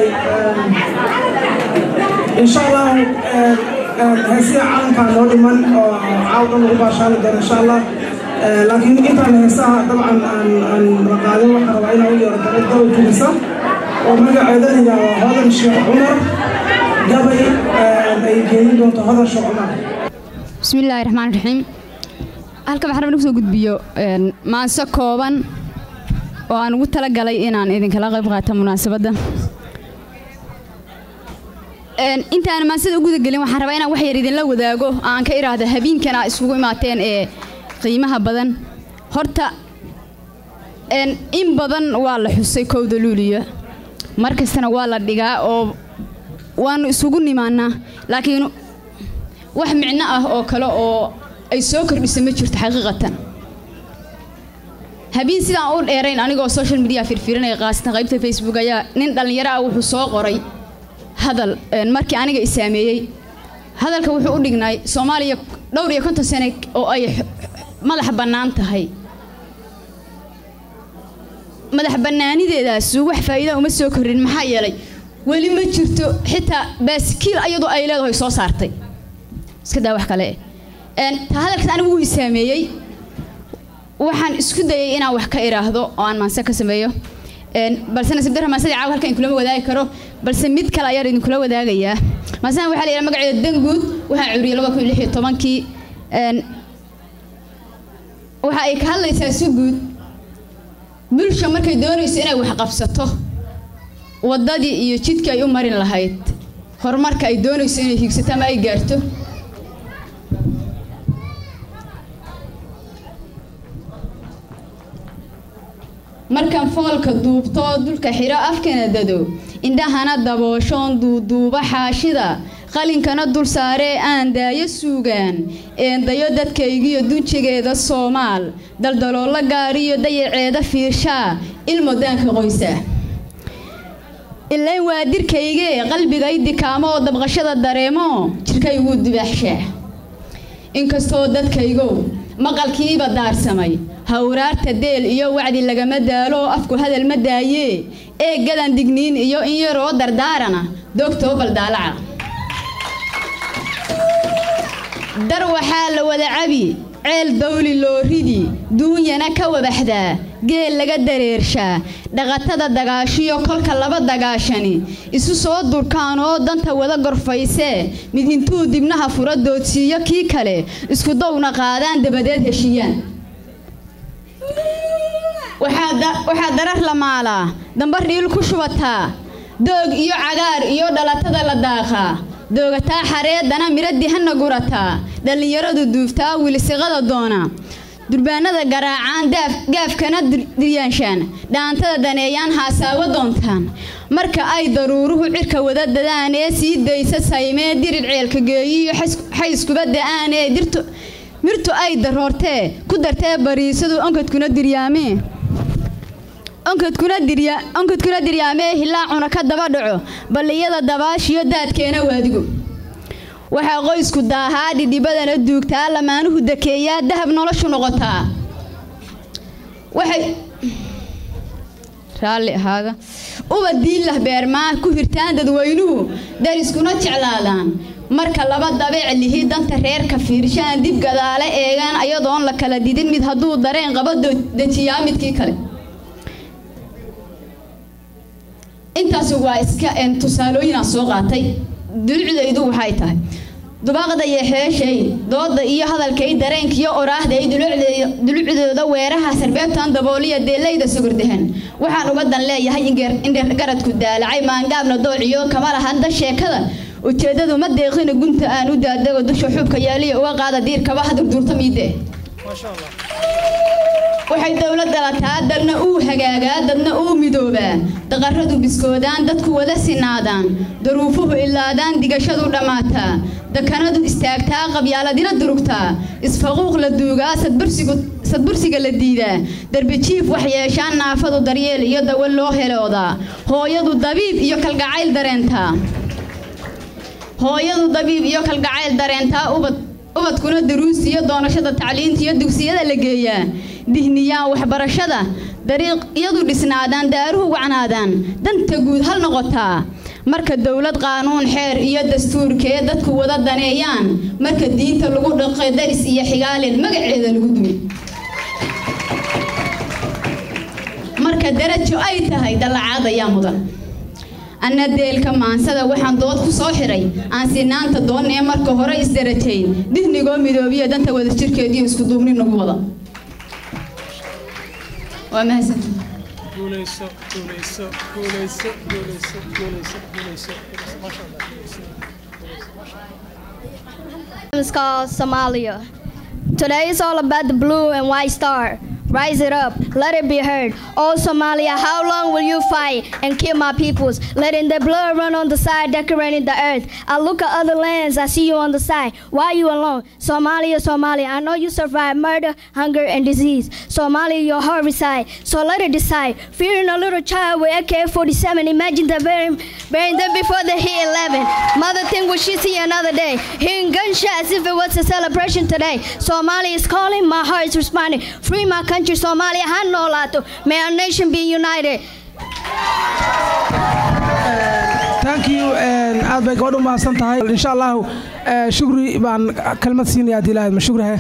إن شاء الله هسيا عالم كان نودي من عاوضا مباشرة إن شاء الله لكن إنت أنا هساها طبعا عن رقادين وحروعين أولي ورقادين دول تونسة ومرجع أيضا هذا الشيخ عمر قبل أيجيين دون هذا الشيخ عمر بسم الله الرحمن الرحيم halka waxaan rabnaa kusoo gudbiyo maanso kooban oo aan ugu tala galay inaan idin kala qayb qaato munaasabada inta aan maansada ugu galin waxaan rabaa inaan wax yar idin la wadaago aan ka iraahdo habeenkana isugu imaateen ee qiimaha badan horta in badan waa la xusay kowda luuliya markastana waa la dhigaa oo waan isugu nimaanaa laakiin wax micno ah oo kale oo ay soo kordhisay ma jirto xaqiiqatan habeen sidaan u dheerayn anigoo social media firfirinay qaastan qaybta Facebook ayaa nin dhalinyaro ah wuxuu soo qoray hadal markii aniga isaameeyay hadalka wuxuu u dhignay Soomaaliya dhowr iyo 50 sano oo ay madax bannaan tahay madax bannaanideedaas wax faa'iido uma soo korin maxaa yeelay wali ma jirto xitaa baaskiil ayadoo ay leedahay soo saartay iska daa wax kale hadalkan anigu wuu isaameeyay waxaan isku dayay inaan wax ka iraahdo oo aan maansa ka sameeyo balse nasiib darro maasadii caaw halkan kula wadaagi karo balse mid kale ayaan idin kula wadaagayaa maasan waxa la yiraahdaa magaceeda danguud waxaan curiyay 2016kii waxa ay ka hadlaysaa si guud bulsho markay doonayso inay wax qabsato wadadii iyo jidkii ay u marin lahayd horumarka ay doonayso inay higsato ama ay gaarto markan foolka duubto dulka xiro afkana dado indhahana dabooshoon duuduuba xaashida qalinkana dul saaree aan daayo suugaan dayo dadkaygiyo dunjigeeda Soomaal daldaloola gaariyo dayaceeda fiirshaa ilmo daanka qoysa ilaa waa dirkayge qalbigay dikaamo oo dabqashada dareemo jirkaygu dibaxshaa inkastoo dadkaygo maqalkiiba daarsamay hawraarta deel iyo wacdi lagama daalo afku hadal ma daaye ee gadan digniin iyo in yaroo dardaarana doctor baldaalaca dar waxaa la wada cabi ceel dawli loo ridi duunyana ka wabaxda geel laga dareershaa dhaqatada dagaashiyo kolka laba dagaashani isu soo durkaan oo danta wada gorfaysee mid intuu dibnaha fura doodsiiyo kii kale isku dawna qaadaan dabadeed heshiyaan waxaa darar la maalaa dambar dhiil ku shubataa doog iyo cagaar iyo dhalatada la daaqaa doogataa xareedana miradii hana gurataa dhalinyaradu duuftaa wilisiqada doona durbaanada garaacaan gaafkana diryaanshaan dhaantada daneeyaan haasaawo doontaan marka ay daruuruhu cirka wada dadaan ee sii daysa saymee dirir ceelka geeyiyo xayskuba da'aan ee mirtu ay daroortee ku dartee bariisadu onkadkuna diryaamee onkadkuna diryaamee hilaacuna ka daba dhaco balliyada dabaashiyo daadkeena waadigo waxaa qoysku daahaa dhidhibadana duugtaa lamaanuhu dakeeyaa dahab noloshu noqotaa waxay raalli ahaaga uba diillah beermaa ku hirtaan dadweynuhu dariskuna jeclaadaan marka laba dabeec lihi danta reerka fiirshaan dib gadaale eegaan ayadoon la kala didin mid hadduu dareen qaba dejiyaa midkii kale intaas waa iska tusaalooyin soo qaatay dulcidaydu waxay tahay dubaaqda iyo xeeshay dooda iyo hadalkay dareenkiyo oraahda ay dulcidooda weeraha sarbeebtan dabooliya deelayda sugurdahan waxaan uga dan leeyahay in garadku daalacay maangaabna doociyo kama lahan da sheekada ujeedadu ma deeqina gunta aan u daadago dusha xubka yaaliya uga qaada diirkaba hadurduurta miide waxay dawladda la taa dadna uu hagaagaa dadna uu midoobaa daqaradu biskoodaan dadku wada sinaadaan daruufuhu ilaadaan digashadu dhammaataa dakanadu istaagtaa qabyaaladina durugtaa isfaquuq la duugaa sadbursiga la diidaa darbijiif wax yeeshaan naafadu daryeel iyo dawo loo heloodaa hooyadu dabiib iyo kalgacayl dareentaa ubadkuna daruus iyo doonashada tacliinta iyo dugsiyada la geeyaa dihniyaan waxbarashada dariiq iyadu dhisnaadaan daaruhu wacnaadaan danta guud hal noqotaa marka dawlad qaanuun xeer iyo dastuurkee dadku wada daneeyaan marka diinta lagu dhaqay daris iyo xigaalid magaceeda lagu duwi marka darajo ay tahay dalacaad ayaa mudan anna deelka maansada waxaan dood ku soo xiray aan sinaanta doonee marka hore isdarajayn dihnigoo midoobiya danta wada jirkeediyo isku duubni nagu wada waa mahadsan It's called Somalia. Today is all about the blue and white star. Rise it up, let it be heard. Oh Somalia, how long will you fight and kill my peoples? Letting the blood run on the side, decorating the earth. I look at other lands, I see you on the side. Why are you alone? Somalia, Somalia, I know you survived murder, hunger, and disease. Somalia, your heart reside, so let it decide. Fearing a little child with AK-47, imagine the burying them before they hit 11. Mother think will she see another day? Hearing gunshots if it was a celebration today. Somalia is calling, my heart is responding. Free my country. Somalia ha noolaato. May our nation be united. Thank you aad bay gabadhu mahadsan tahay insha Allah shukri baan kalmad siinayaa dilaad ma shukrihe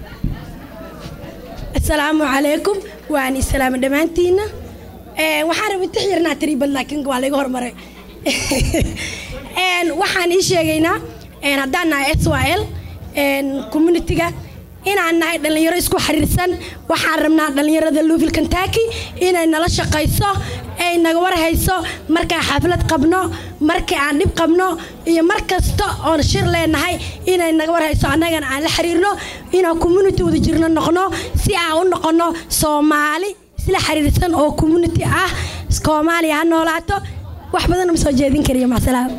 Assalaamu calaykum waan islaam dhamaantiina waxaan rabaa tixirnaa tiriibad laakiin waa laga hormaray waxaan ii sheegaynaa haddaan nahay SYL community-ga inaan nahay dhalinyaro isku xiriirsan waxaan rabnaa dhalinyarada Louisville Kentucky inay nala shaqayso ay naga warhayso marka xaflad qabno marka aan dib qabno iyo markasta oo shir leenahay inay naga warhayso anagana aan la xiriirno inaan community wada jirno noqono si aan u noqono Soomaali isla xiriirsan oo community ah Soomaaliya ha noolaato wax badan ma soo jeedin kariyo ma salaam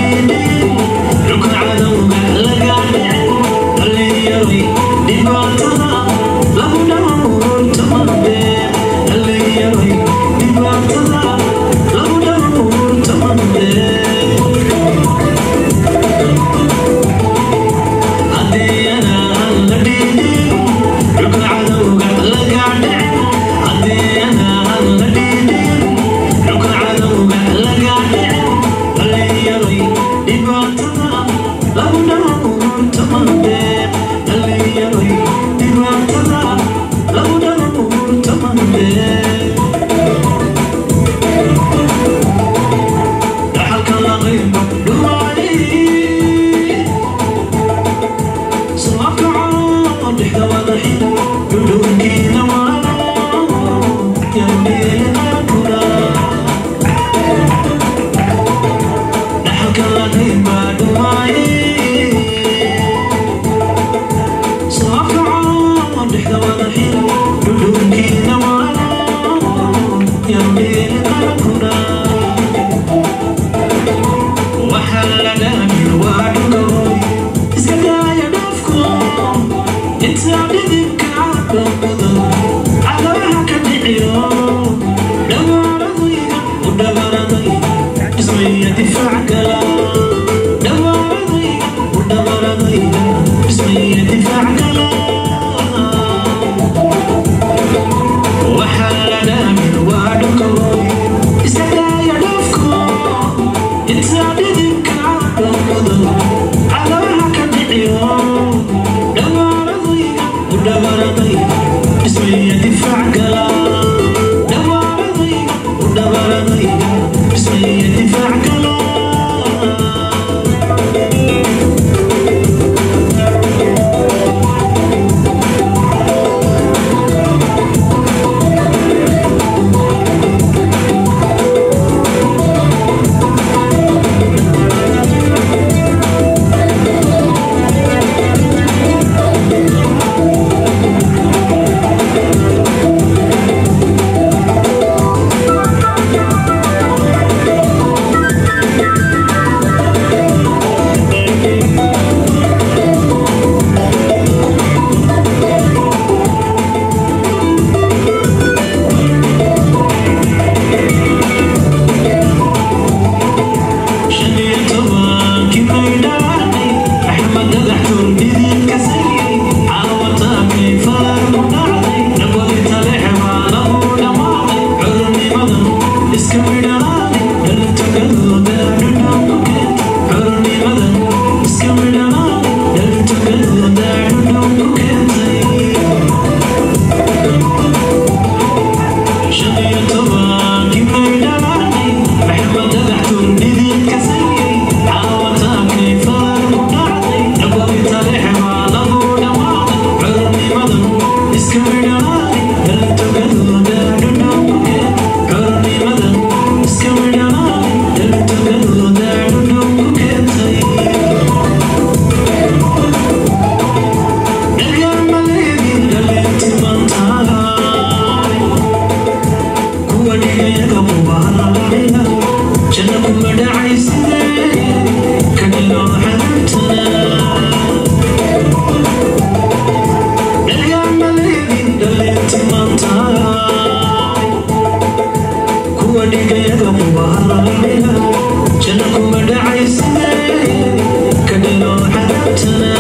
Look shacabtana